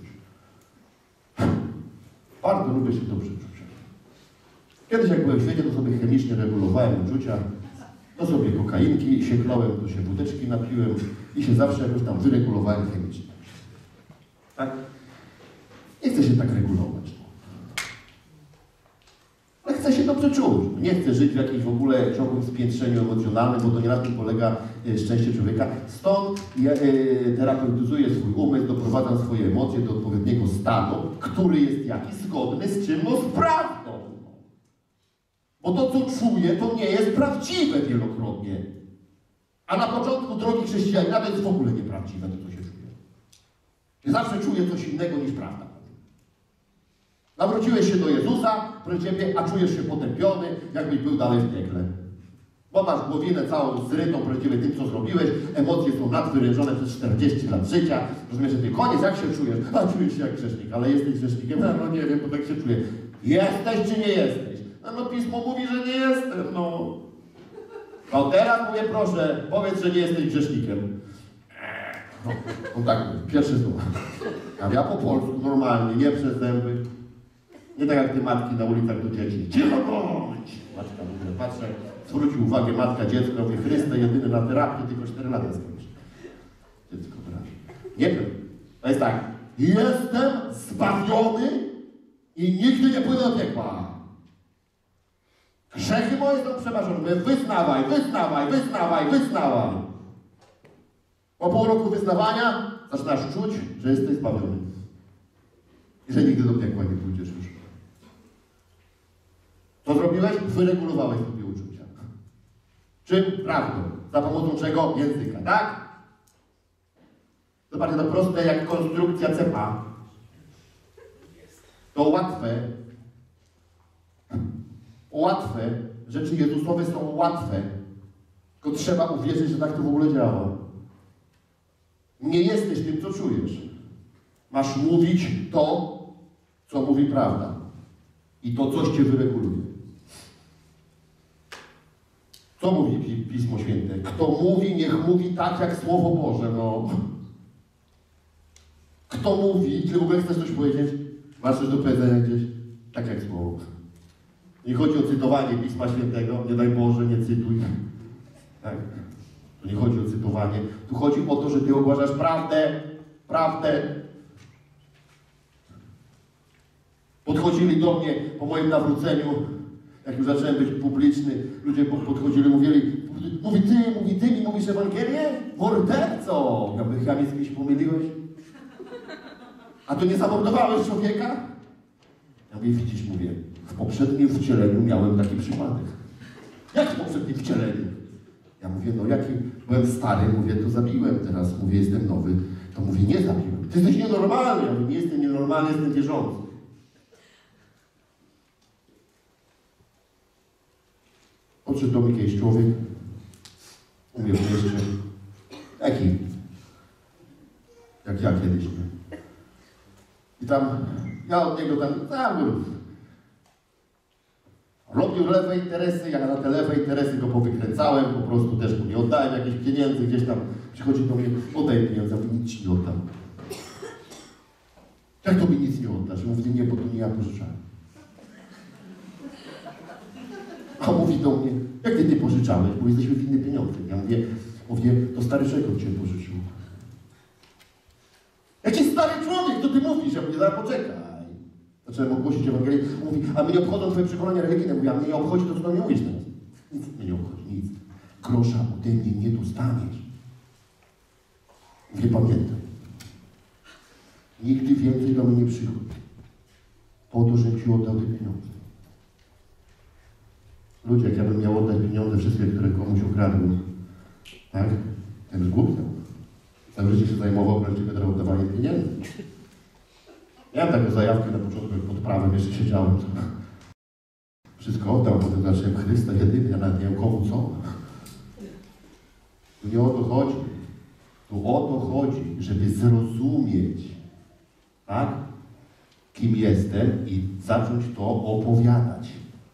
Bardzo lubię się dobrze czuć. Kiedyś jak byłem w świecie, to sobie chemicznie regulowałem uczucia. To sobie kokainki sieknąłem, to się wódeczki napiłem i się zawsze jakoś tam wyregulowałem chemicznie. Tak? Nie chcę się tak regulować. Ale chcę się dobrze czuć. Nie chcę żyć w jakimś w ogóle ciągłym spiętrzeniu emocjonalnym, bo to nie na tym polega szczęście człowieka. Stąd ja terapeutyzuję swój umysł, doprowadzam swoje emocje do odpowiedniego stanu, który jest jakiś zgodny z czym? No z prawdą. Bo to, co czuję, to nie jest prawdziwe wielokrotnie. A na początku drogi chrześcijanina to jest w ogóle nieprawdziwe, to co się czuje. Ja zawsze czuję coś innego niż prawda. Nawróciłeś się do Jezusa, proszę Ciebie, a czujesz się potępiony, jakbyś był dalej w piekle. Bo masz głowinę całą zrytą, proszę Ciebie, tym, co zrobiłeś, emocje są nadwyrężone przez 40 lat życia. Rozumiesz, że Ty koniec, jak się czujesz? A czujesz się jak grzesznik, ale jesteś grzesznikiem? No nie wiem, bo tak się czuję. Jesteś czy nie jesteś? No Pismo mówi, że nie jestem, no. No teraz mówię, proszę, powiedz, że nie jesteś grzesznikiem. No tak, pierwsze słowo. A ja po polsku, normalnie, nie przez zęby. Nie tak jak te matki na ulicach do dzieci. Cicho bądź! Matka mówi, patrzę, zwrócił uwagę matka, dziecko, mówi, Chryste, jedyny na terapii, tylko 4 lata skończy. Dziecko prosi. Nie wiem. To jest tak. Jestem zbawiony i nigdy nie pójdę do piekła. Grzechy moje są przebaczone. Wyznawaj, wyznawaj, wyznawaj, wyznawaj. Po pół roku wyznawania zaczynasz czuć, że jesteś zbawiony. I że nigdy do piekła nie pójdziesz już. Co zrobiłeś? Wyregulowałeś sobie uczucia. Czym? Prawdą. Za pomocą czego? Języka, tak? Zobaczcie, to proste jak konstrukcja cepa. To łatwe, rzeczy Jezusowe są łatwe. Tylko trzeba uwierzyć, że tak to w ogóle działa. Nie jesteś tym, co czujesz. Masz mówić to, co mówi prawda. I to coś cię wyreguluje. Co mówi Pismo Święte? Kto mówi, niech mówi tak, jak Słowo Boże, no. Kto mówi, czy w ogóle chcesz coś powiedzieć? Masz coś do powiedzenia gdzieś? Tak jak Słowo. Nie chodzi o cytowanie Pisma Świętego, nie daj Boże, nie cytuj. Tak? Tu nie chodzi o cytowanie. Tu chodzi o to, że ty ogłaszasz prawdę. Prawdę. Podchodzili do mnie po moim nawróceniu, jak już zacząłem być publiczny, ludzie podchodzili, mówi ty mi mówisz Ewangelię? Morderco! Ja mówię, ja z kimś pomyliłeś? A to nie zamordowałeś człowieka? Ja mówię, widzisz, mówię, w poprzednim wcieleniu miałem taki przypadek. Jak w poprzednim wcieleniu? Ja mówię, no jaki byłem stary, mówię, to zabiłem, teraz mówię, jestem nowy. To mówię, nie zabiłem. Ty jesteś nienormalny. Ja mówię, nie jestem nienormalny, jestem wierzący. Podszedł do mnie jakiś człowiek, umie jeszcze, jaki? Jak ja kiedyś, nie? I tam, ja od niego tam, Robił lewe interesy, ja na te lewe interesy go powykręcałem, po prostu też mu nie oddałem jakichś pieniędzy, gdzieś tam przychodzi do mnie, oddaj pieniądze, a mówię, nic ci nie oddam. Jak to mi nic nie oddasz? Mówię, nie, bo to nie ja pożyczałem. A mówi do mnie, jak ty pożyczałeś, bo jesteśmy winni pieniądze. Ja mówię, to stary człowiek od ciebie pożyczył. Jaki stary człowiek, to ty mówisz? Ja mówię, zaraz poczekaj. Zacząłem ogłosić Ewangelię. Mówi, a mnie nie obchodzą twoje przekonania religijne. Mówię, a mnie nie obchodzi to, co do mnie mówisz teraz. Nic mnie nie obchodzi, nic. Grosza ode mnie nie dostaniesz. Nie pamiętam. Nigdy więcej do mnie nie przychodź. Po to, żebym ci oddał te pieniądze. Ludzie, jak ja bym miał oddać pieniądze wszystkie, które komuś ukradłem, tak? Ja bym zgłupiał. Całe życie się zajmował prawdziwie oddawaniem pieniędzy. Miałem taką zajawkę na początku, jak pod prawem jeszcze siedziałem. Wszystko oddał, potem zacząłem Chrysta jedyny, ja nawet nie wiem komu co. Tu nie o to chodzi. Tu o to chodzi, żeby zrozumieć, tak? Kim jestem i zacząć to opowiadać.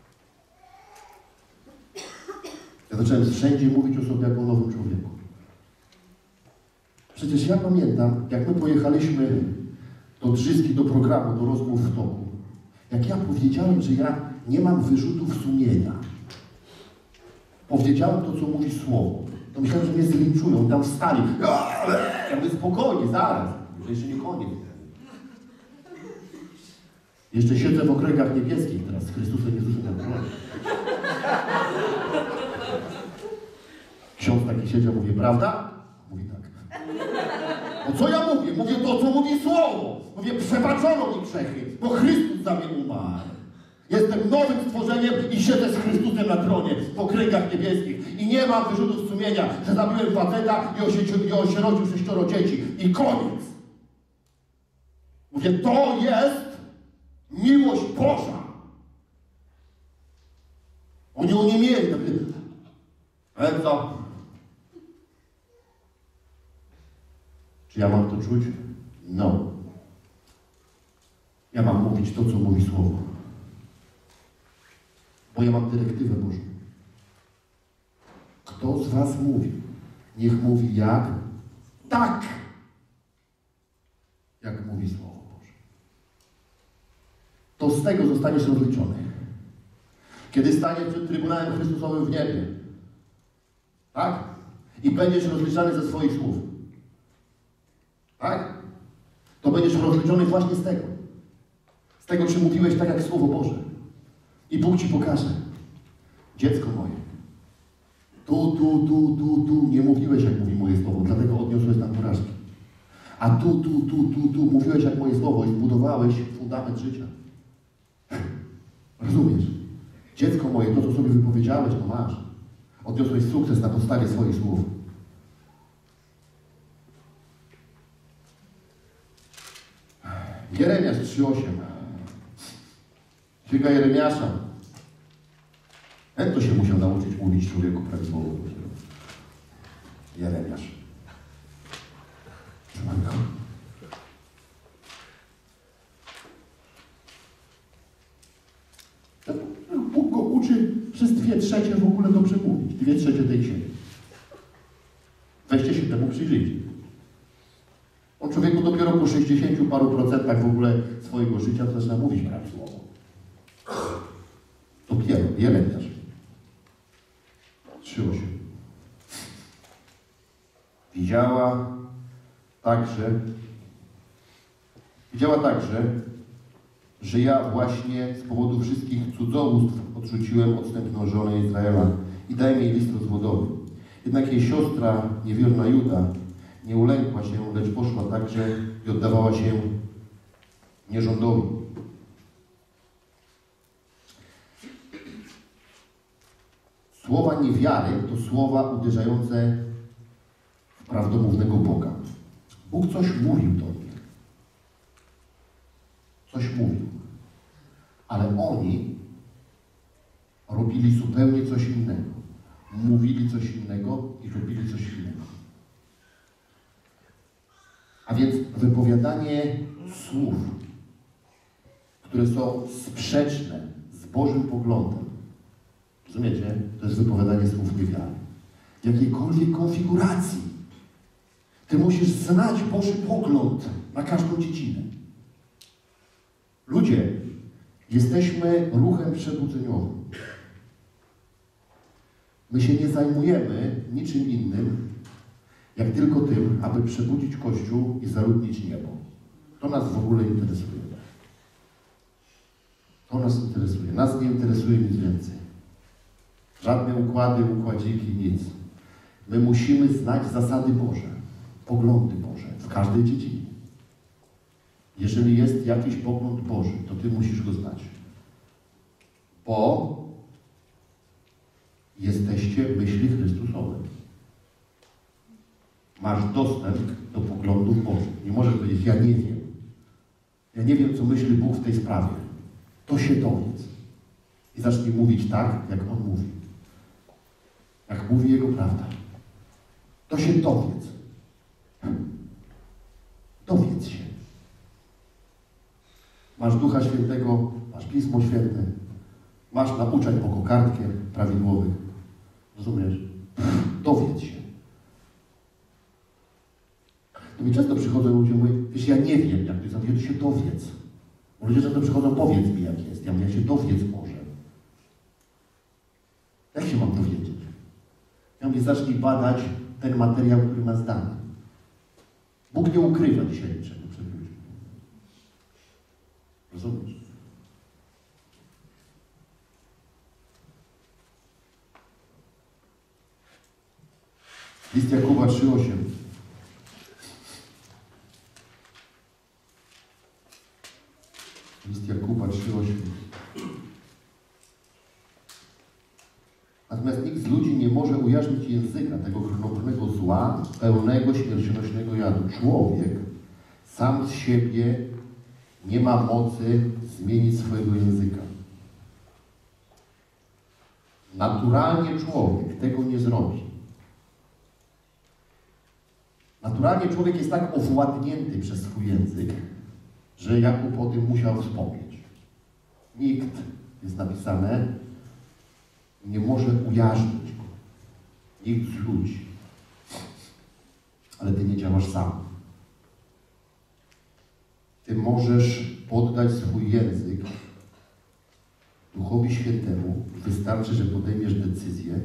Ja zacząłem wszędzie mówić o sobie jako o nowym człowieku. Przecież ja pamiętam, jak my pojechaliśmy do Drzyski, do programu, do rozmów w toku. Jak ja powiedziałem, że ja nie mam wyrzutów sumienia. Powiedziałem to, co mówi Słowo. To myślałem, że mnie zlinczują, tam wstali. Ja mówię, spokojnie, zaraz. To jeszcze nie koniec. Jeszcze siedzę w okręgach niebieskich teraz z Chrystusem Jezusem na tronie. Ksiądz taki siedział, mówi, prawda? Mówi tak. No co ja mówię? Mówię to, co mówi Słowo. Mówię, przebaczono mi grzechy, bo Chrystus za mnie umarł. Jestem nowym stworzeniem i siedzę z Chrystusem na tronie w okręgach niebieskich. I nie mam wyrzutów sumienia, że zabiłem faceta i osierodził 6 dzieci. I koniec. Mówię, to jest miłość Boża. Oni nie mieli. Ale co? Czy ja mam to czuć? No. Ja mam mówić to, co mówi Słowo. Bo ja mam dyrektywę Bożą. Kto z was mówi? Niech mówi jak? Tak! Jak mówi Słowo Boże. To z tego zostaniesz rozliczony. Kiedy staniesz przed Trybunałem Chrystusowym w niebie. Tak? I będziesz rozliczany ze swoich słów. Tak? To będziesz rozliczony właśnie z tego. Z tego, czy mówiłeś tak jak Słowo Boże. I Bóg ci pokaże. Dziecko moje. Tu nie mówiłeś jak mówi moje Słowo, dlatego odniosłeś tam porażki. A tu mówiłeś jak moje Słowo i zbudowałeś fundament życia. Rozumiesz? Dziecko moje, to co sobie wypowiedziałeś, to masz. Odniosłeś sukces na podstawie swoich słów. Jeremiasz 3:8. Księga Jeremiasza. Ten to się musiał nauczyć mówić człowieku prawidłowo. Jeremiasz. Bóg go uczy przez 2/3 w ogóle dobrze mówić. 2/3 tej księgi. Weźcie się temu przyjrzyjcie. On człowieku dopiero po 60 paru procentach w ogóle swojego życia zaczyna mówić prawidłowo. Dopiero, Jeremiasz. 3:8. Widziała także, że ja właśnie z powodu wszystkich cudzołóstw odrzuciłem odstępną żonę Izraela i dałem jej list rozwodowy. Jednak jej siostra, niewierna Juda, nie ulękła się, lecz poszła także i oddawała się nierządowi. Słowa niewiary to słowa uderzające w prawdomównego Boga. Bóg coś mówił do nich. Coś mówił. Ale oni robili zupełnie coś innego. Mówili coś innego i robili coś innego. A więc wypowiadanie słów, które są sprzeczne z Bożym poglądem, Rozumiecie? To jest wypowiadanie słów niewiary. W jakiejkolwiek konfiguracji. Ty musisz znać Boży pogląd na każdą dziedzinę. Ludzie, jesteśmy ruchem przebudzeniowym. My się nie zajmujemy niczym innym, jak tylko tym, aby przebudzić Kościół i zaludnić niebo. To nas w ogóle interesuje. To nas interesuje. Nas nie interesuje nic więcej. Żadne układy, układziki, nic. My musimy znać zasady Boże, poglądy Boże w każdej dziedzinie. Jeżeli jest jakiś pogląd Boży, to Ty musisz go znać. Bo jesteście myśli Chrystusowe. Masz dostęp do poglądów Bożych. Nie możesz powiedzieć, ja nie wiem. Ja nie wiem, co myśli Bóg w tej sprawie. To się dowiedz. I zacznij mówić tak, jak On mówi. Jak mówi Jego prawda. To się dowiedz. Dowiedz się. Masz Ducha Świętego, masz Pismo Święte, masz nauczać po kokardkę prawidłowych. Rozumiesz? Dowiedz się. Do mnie często przychodzą ludzie i mówią, wiesz, ja nie wiem, jak to jest, to się dowiedz. Bo ludzie często przychodzą, powiedz mi, jak jest. Ja mówię, ja się dowiedz może. Jak się mam dowiedzieć? Ja mówię, zacznij badać ten materiał, który ma zdanie. Bóg nie ukrywa dzisiaj niczego przed ludźmi. Rozumiesz? List Jakuba 3,8. List Jakuba 3,8. Natomiast nikt z ludzi nie może ujarzmić języka tego chronowego zła, pełnego śmiercionośnego jadu. Człowiek sam z siebie nie ma mocy zmienić swojego języka. Naturalnie człowiek tego nie zrobi. Naturalnie człowiek jest tak owładnięty przez swój język, że Jakub o tym musiał wspomnieć. Nikt, jest napisane, nie może ujarzmić go. Nikt z ludzi. Ale Ty nie działasz sam. Ty możesz poddać swój język Duchowi Świętemu. Wystarczy, że podejmiesz decyzję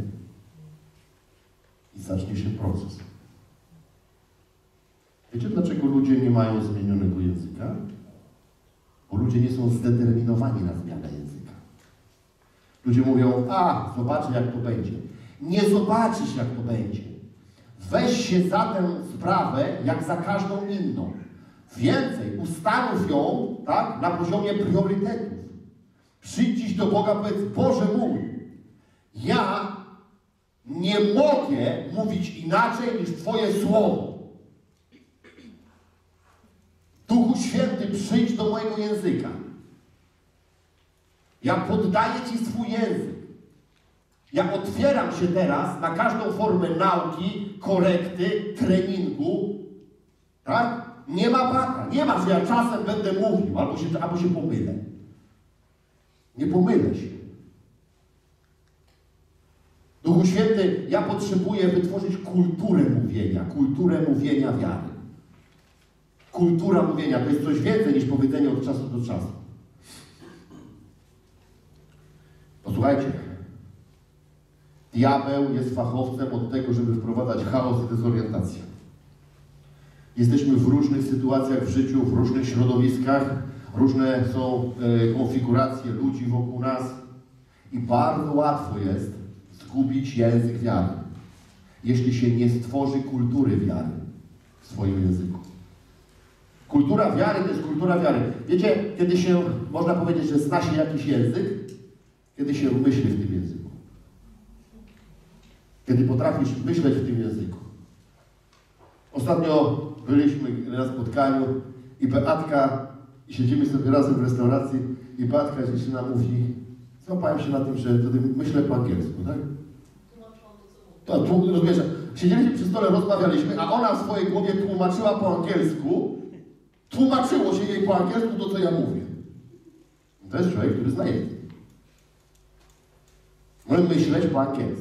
i zacznie się proces. Wiecie, dlaczego ludzie nie mają zmienionego języka? Bo ludzie nie są zdeterminowani na zmianę języka. Ludzie mówią, zobaczę, jak to będzie. Nie zobaczysz, jak to będzie. Weź się za tę sprawę, jak za każdą inną. Więcej, ustanów ją, tak, na poziomie priorytetów. Przyjdź dziś do Boga, powiedz, Boże mój, ja nie mogę mówić inaczej niż Twoje słowo. Duchu Święty, przyjdź do mojego języka. Ja poddaję Ci swój język. Ja otwieram się teraz na każdą formę nauki, korekty, treningu. Tak? Nie ma bata. Nie ma, że ja czasem będę mówił, albo się pomylę. Nie pomylę się. Duchu Święty, ja potrzebuję wytworzyć kulturę mówienia wiary. Kultura mówienia to jest coś więcej niż powiedzenie od czasu do czasu. Posłuchajcie. Diabeł jest fachowcem od tego, żeby wprowadzać chaos i dezorientację. Jesteśmy w różnych sytuacjach w życiu, w różnych środowiskach, różne są konfiguracje ludzi wokół nas i bardzo łatwo jest zgubić język wiary, jeśli się nie stworzy kultury wiary w swoim języku. Kultura wiary to jest kultura wiary. Wiecie, kiedy się, można powiedzieć, że zna się jakiś język, kiedy się myśli w tym języku. Kiedy potrafisz myśleć w tym języku. Ostatnio byliśmy na spotkaniu i Beatka, i siedzimy sobie razem w restauracji i Beatka gdzieś nam mówi, złapałem się na tym, że myślę po angielsku, tak? Rozumiesz, siedzieliśmy przy stole, rozmawialiśmy, a ona w swojej głowie tłumaczyła po angielsku, tłumaczyło się jej po angielsku to, co ja mówię. To jest człowiek, który zna język. Możemy myśleć po angielsku.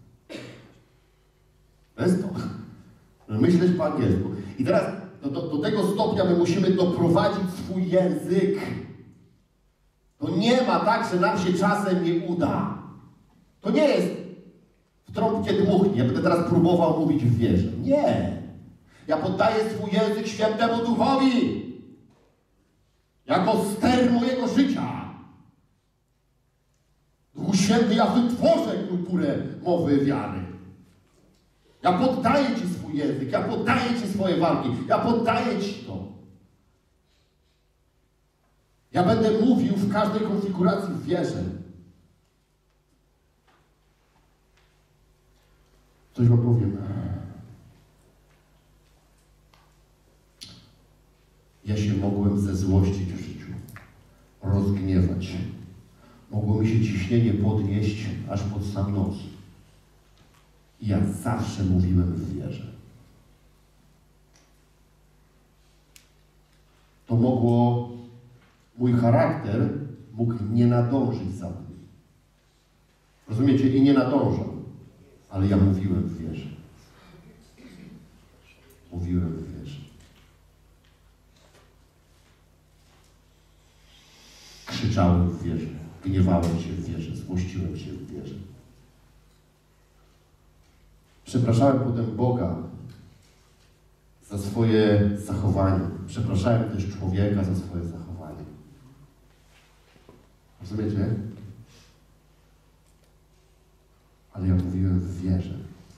To jest to. Możemy myśleć po angielsku. I teraz do tego stopnia my musimy doprowadzić swój język. To nie ma tak, że nam się czasem nie uda. To nie jest w trąbkę dmuchnie. Ja będę teraz próbował mówić w wierze. Nie. Ja poddaję swój język Świętemu Duchowi. Jako ster mojego życia. Duchu Święty, ja wytworzę kulturę mowy wiary. Ja poddaję Ci swój język, ja poddaję Ci swoje walki, ja poddaję Ci to. Ja będę mówił w każdej konfiguracji w wierze. Coś wam powiem. Ja się mogłem zezłościć w życiu, rozgniewać. Mogło mi się ciśnienie podnieść aż pod sam nos. I ja zawsze mówiłem w wierze. To mogło, mój charakter mógł nie nadążyć za mną. Rozumiecie? I nie nadążał. Ale ja mówiłem w wierze. Mówiłem w wierze. Krzyczałem w wierze. Gniewałem się w wierze. Złościłem się w wierze. Przepraszałem potem Boga za swoje zachowanie. Przepraszałem też człowieka za swoje zachowanie. Rozumiecie? Ale ja mówiłem w wierze.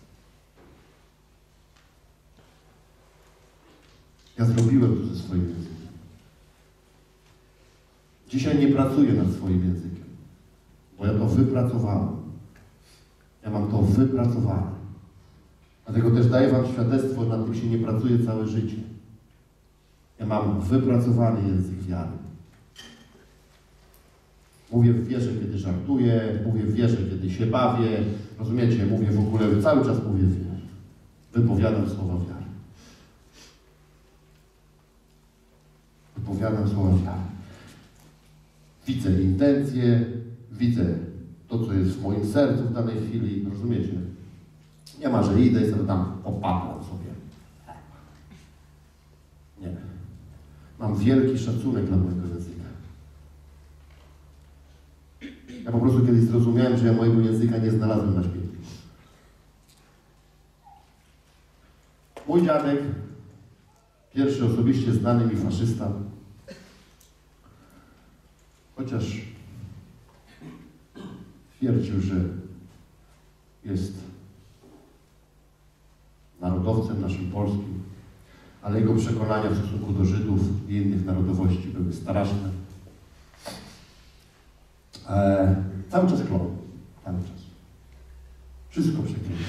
Ja zrobiłem to ze swoim językiem. Dzisiaj nie pracuję nad swoim językiem, bo ja to wypracowałem. Ja mam to wypracowane. Dlatego też daję wam świadectwo, nad tym się nie pracuje całe życie. Ja mam wypracowany język wiary. Mówię w wierze, kiedy żartuję, mówię w wierze, kiedy się bawię. Rozumiecie? Mówię w ogóle, cały czas mówię w wierze. Wypowiadam słowa wiary. Wypowiadam słowa wiary. Widzę intencje, widzę to, co jest w moim sercu w danej chwili. Rozumiecie? Nie ma, że idę i sobie tam popatlam sobie. Nie. Mam wielki szacunek dla mojego języka. Ja po prostu kiedyś zrozumiałem, że ja mojego języka nie znalazłem na śmietniku. Mój dziadek, pierwszy osobiście znany mi faszysta, chociaż twierdził, że jest narodowcem naszym polskim, ale jego przekonania w stosunku do Żydów i innych narodowości były straszne. Cały czas klął. Cały czas. Wszystko przeklęło.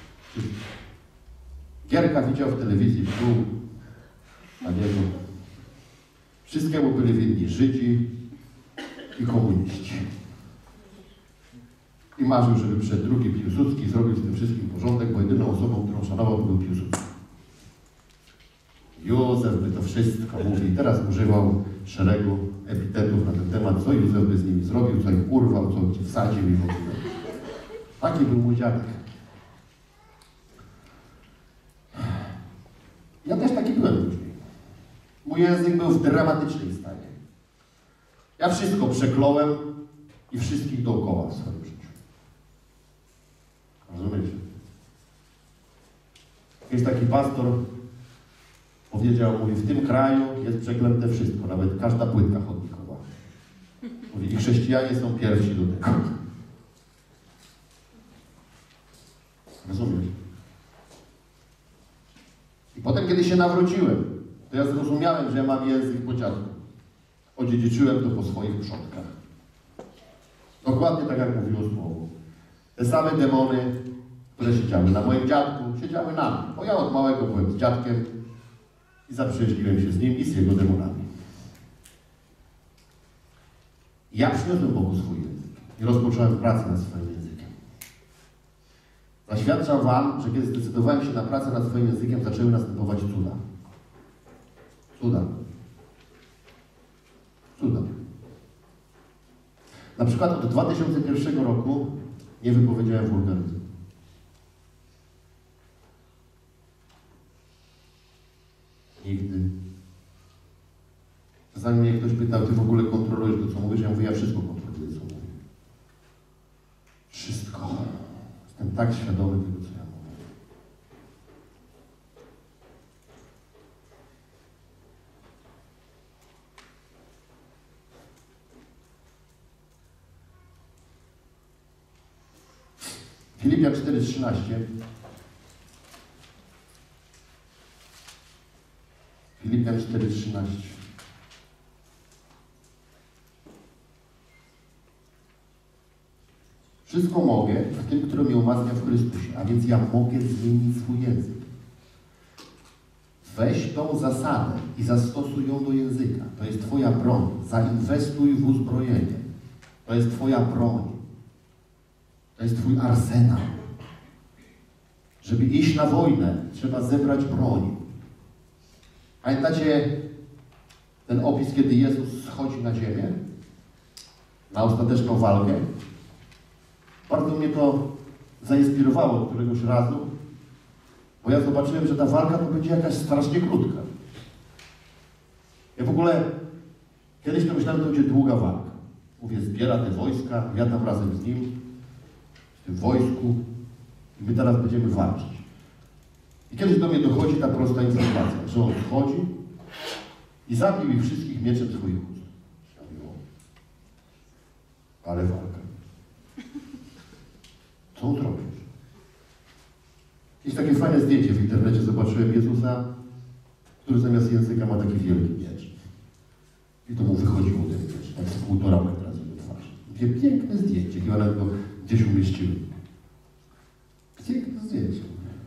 Gierka widział w telewizji w dół na niego. Wszystkiemu byli winni Żydzi i komuniści. I marzył, żeby przed drugi Piłsudski zrobił z tym wszystkim porządek, bo jedyną osobą, którą szanował, to był Piłsudski. Józef by to wszystko mówił. Teraz używał szeregu epitetów na ten temat, co Józef by z nimi zrobił, co im urwał, co gdzie wsadził i w ogóle. Taki był mój dziadek. Ja też taki byłem później. Mój język był w dramatycznej stanie. Ja wszystko przekląłem i wszystkich dookoła w swoim życiu. Rozumiecie? Jest taki pastor, powiedział, mówi, w tym kraju jest przeklęte wszystko, nawet każda płytka chodnikowa. Mówi, i chrześcijanie są pierwsi do tego. Rozumiesz? I potem, kiedy się nawróciłem, to ja zrozumiałem, że ja mam język po dziadku. Odziedziczyłem to po swoich przodkach. Dokładnie tak, jak mówiło słowo. Te same demony, które siedziały na moim dziadku, siedziały na mnie. Bo ja od małego byłem z dziadkiem i zaprzyjaźniłem się z nim i z jego demonami. I ja przyniosłem Bogu swój język i rozpocząłem pracę nad swoim językiem. Zaświadczam wam, że kiedy zdecydowałem się na pracę nad swoim językiem, zaczęły następować cuda. Cuda. Cuda. Na przykład od 2001 roku nie wypowiedziałem wulgaryzmu. Nigdy. Czasami mnie ktoś pytał, ty w ogóle kontrolujesz to, co mówisz? Ja mówię, ja wszystko kontroluję, co mówię. Wszystko. Jestem tak świadomy tego, co ja mówię. Filipian 4,13. Filipian 4,13. Wszystko mogę w tym, który mnie umacnia w Chrystusie, a więc ja mogę zmienić swój język. Weź tą zasadę i zastosuj ją do języka. To jest twoja broń. Zainwestuj w uzbrojenie. To jest twoja broń. To jest twój arsenał. Żeby iść na wojnę, trzeba zebrać broń. Pamiętacie ten opis, kiedy Jezus schodzi na ziemię? Na ostateczną walkę? Bardzo mnie to zainspirowało któregoś razu, bo ja zobaczyłem, że ta walka to będzie jakaś strasznie krótka. Ja w ogóle kiedyś to myślałem, że to będzie długa walka. Mówię, zbiera te wojska, ja tam razem z nim, w tym wojsku i my teraz będziemy walczyć. I kiedyś do mnie dochodzi ta prosta informacja, że on wchodzi i zabił ich wszystkich mieczem swoich ust. Ja mówię, ale walka. Co zrobisz? Jest takie fajne zdjęcie w internecie, zobaczyłem Jezusa, który zamiast języka ma taki wielki miecz. I to mu wychodził ten miecz, tak z 1,5 metra z jego twarzy. Mówię, piękne zdjęcie, chyba nawet go gdzieś umieściłem. Piękne zdjęcie.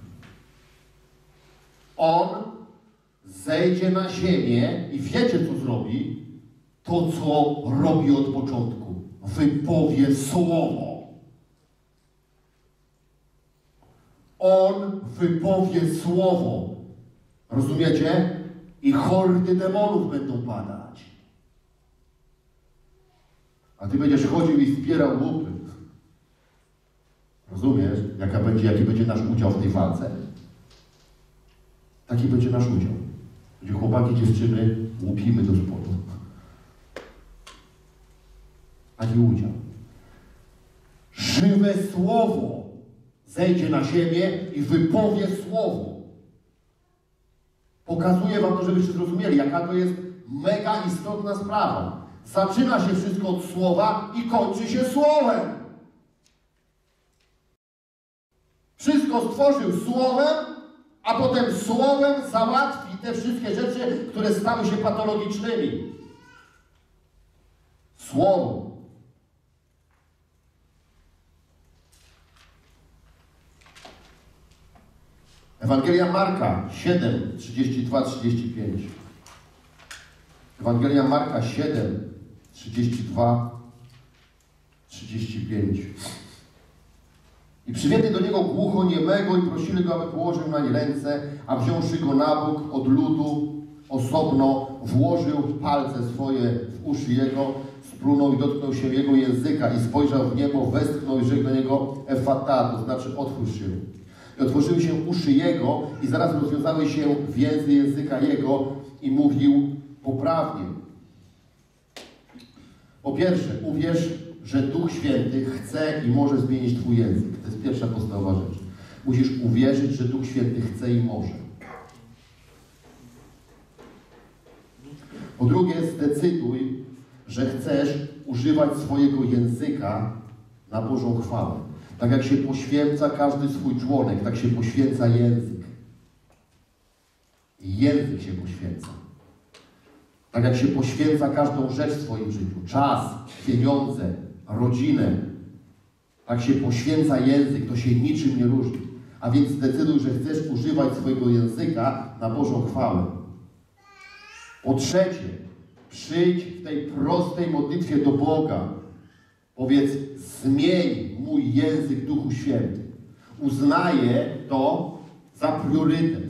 On zejdzie na ziemię i wiecie, co zrobi? To, co robi od początku. Wypowie słowo. On wypowie słowo. Rozumiecie? I hordy demonów będą padać. A ty będziesz chodził i zbierał łupy. Rozumiesz? Jaki będzie nasz udział w tej walce? Taki będzie nasz udział. Gdzie chłopaki, dziewczyny łupimy do spodu. Taki udział. Żywe słowo zejdzie na ziemię i wypowie słowo. Pokazuję wam to, żebyście zrozumieli, jaka to jest mega istotna sprawa. Zaczyna się wszystko od słowa i kończy się słowem. Wszystko stworzył słowem, a potem słowem załatwi te wszystkie rzeczy, które stały się patologicznymi. Słowo. Ewangelia Marka 7, 32-35. Ewangelia Marka 7, 32-35. I przywiedli do niego głuchoniemego i prosili go, aby położył nań ręce, a wziąwszy go na bok od ludu osobno, włożył palce swoje w uszy jego, splunął i dotknął się jego języka i spojrzał w niebo, westchnął i rzekł do niego Efata, to znaczy otwórz się. I otworzyły się uszy jego i zaraz rozwiązały się więzy języka jego i mówił poprawnie. Po pierwsze, uwierz, że Duch Święty chce i może zmienić twój język. To jest pierwsza podstawowa rzecz. Musisz uwierzyć, że Duch Święty chce i może. Po drugie, zdecyduj, że chcesz używać swojego języka na Bożą chwałę. Tak jak się poświęca każdy swój członek, tak się poświęca język. Język się poświęca. Tak jak się poświęca każdą rzecz w swoim życiu. Czas, pieniądze, rodzinę. Tak się poświęca język, to się niczym nie różni. A więc zdecyduj, że chcesz używać swojego języka na Bożą chwałę. Po trzecie, przyjdź w tej prostej modlitwie do Boga. Powiedz, zmień mój język, Duchu Święty. Uznaję to za priorytet.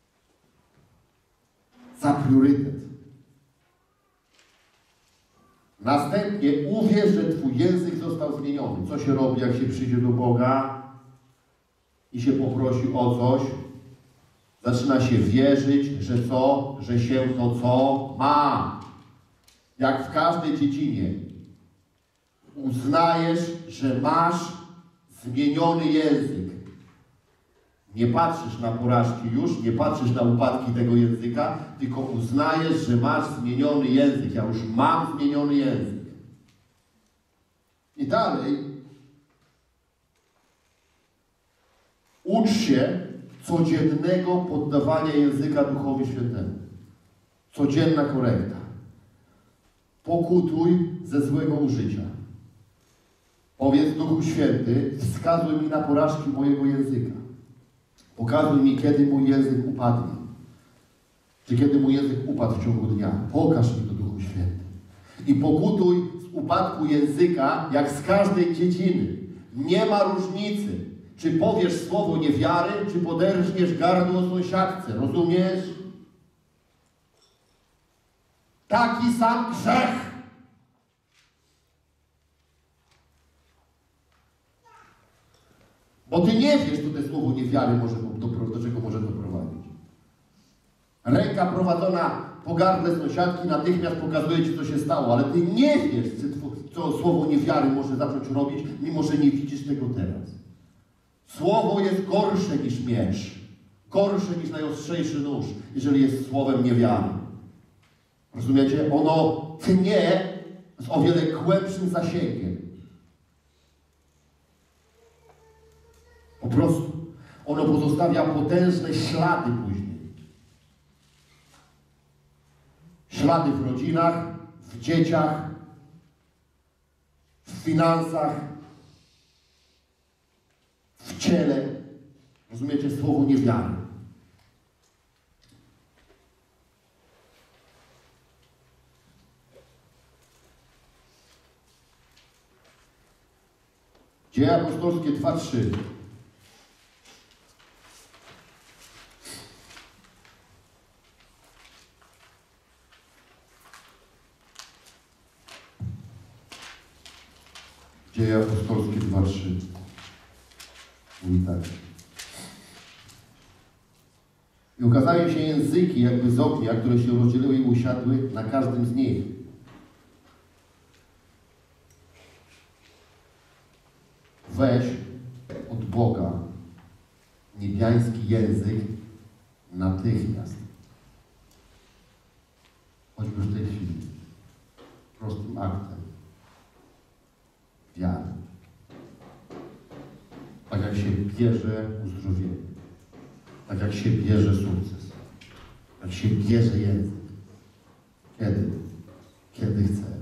Za priorytet. Następnie uwierz, że twój język został zmieniony. Co się robi, jak się przyjdzie do Boga i się poprosi o coś? Zaczyna się wierzyć, że co? Że się to co ma. Jak w każdej dziedzinie. Uznajesz, że masz zmieniony język. Nie patrzysz na porażki już, nie patrzysz na upadki tego języka, tylko uznajesz, że masz zmieniony język. Ja już mam zmieniony język. I dalej ucz się codziennego poddawania języka Duchowi Świętemu. Codzienna korekta. Pokutuj ze złego użycia. Powiedz Duchu Święty, wskazuj mi na porażki mojego języka. Pokazuj mi, kiedy mój język upadnie. Czy kiedy mój język upadł w ciągu dnia. Pokaż mi to, Duchu Święty. I pokutuj z upadku języka, jak z każdej dziedziny. Nie ma różnicy, czy powiesz słowo niewiary, czy poderżniesz gardło sąsiadce. Rozumiesz? Taki sam grzech. Bo ty nie wiesz, co to słowo niewiary może, do czego może doprowadzić. Ręka prowadzona po gardle sąsiadki natychmiast pokazuje ci, co się stało, ale ty nie wiesz, co słowo niewiary może zacząć robić, mimo że nie widzisz tego teraz. Słowo jest gorsze niż miecz. Gorsze niż najostrzejszy nóż, jeżeli jest słowem niewiary. Rozumiecie? Ono tnie z o wiele głębszym zasięgiem. Po prostu. Ono pozostawia potężne ślady później. Ślady w rodzinach, w dzieciach, w finansach, w ciele. Rozumiecie? Słowo niewiary. Dzieje apostolskie 2:3. Dzieje apostolskie 2:3. Mówi tak. I ukazały się języki jakby z ognia, które się rozdzieliły i usiadły na każdym z nich. Weź od Boga niebiański język natychmiast. Choćby w tej chwili. Prostym aktem. Wiary. Tak jak się bierze uzdrowienie. Tak jak się bierze sukces. Jak się bierze język. Kiedy? Kiedy chcesz.